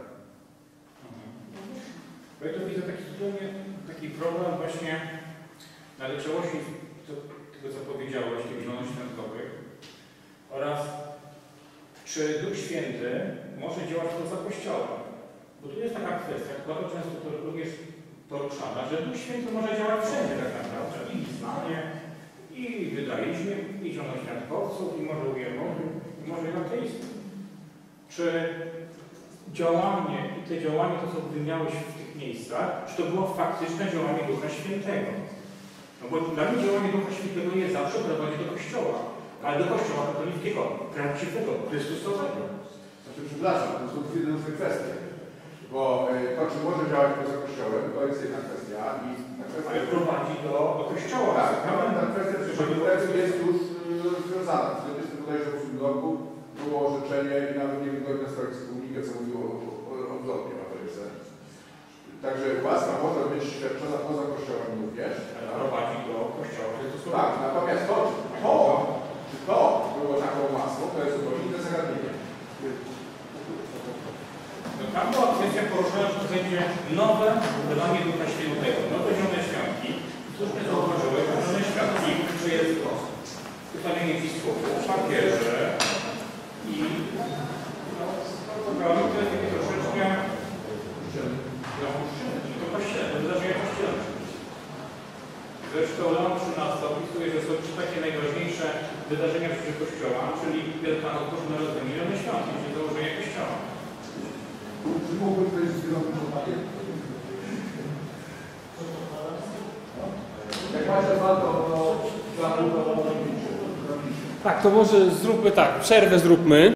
K: Bo ja tu widzę taki, taki problem właśnie naleciałości tego, co powiedziałeś, tych żonych świętowych oraz czy Duch Święty może działać poza Kościołem. Bo tu jest taka kwestia, bardzo często to również poruszana, że Duch Święty może działać wszędzie tak naprawdę. I w islamie, i w judaizmie, i zielonoświątkowców, i może u Jehowy, i może i ateistów. Czy działanie i te działania, to co wymieniałeś w tych miejscach, czy to było faktyczne działanie Ducha Świętego? No bo dla mnie działanie Ducha Świętego nie zawsze prowadzi do Kościoła, ale do Kościoła katolickiego, prawdziwego, Chrystusowego.
D: Znaczy, przepraszam, to są dwie różne kwestie. Bo to, czy może działać poza Kościołem, to jest jedna kwestia. I ta kwestia
K: ale prowadzi do, do Kościoła.
D: Tak, ta kwestia przyszłości jest już związana. W czterdziestym bodajże ósmym roku było orzeczenie i nawet nie wygodne z komunikę, co mówiło odwrotnie w Ameryce. Także łaska może być świadczona poza Kościołem również.
K: Ale prowadzi do Kościoła.
D: Tak, natomiast to, to, czy to było taką łaską, to jest zupełnie inne zagadnienie.
K: No tam była kwestia poruszona, że to będzie nowe wydanie Ducha Świętego, nowe zielone świadki. Słusznie zauważyłeś, że zielone świadki, że jest ustawienie biskupów, papieże i no, programy, to jest takie troszeczkę no, to kościelne, to wydarzenia kościelne. Zresztą Leon trzynasty opisuje, że są trzy takie najważniejsze wydarzenia w życiu Kościoła, czyli Wielkanoc, Boże Narodzenie i zielone świadki, czyli założenie Kościoła.
G: Czy mógłby ktoś związać uwagę?
D: Jak macie dwa, to to
H: Tak, to może zróbmy tak, przerwę zróbmy.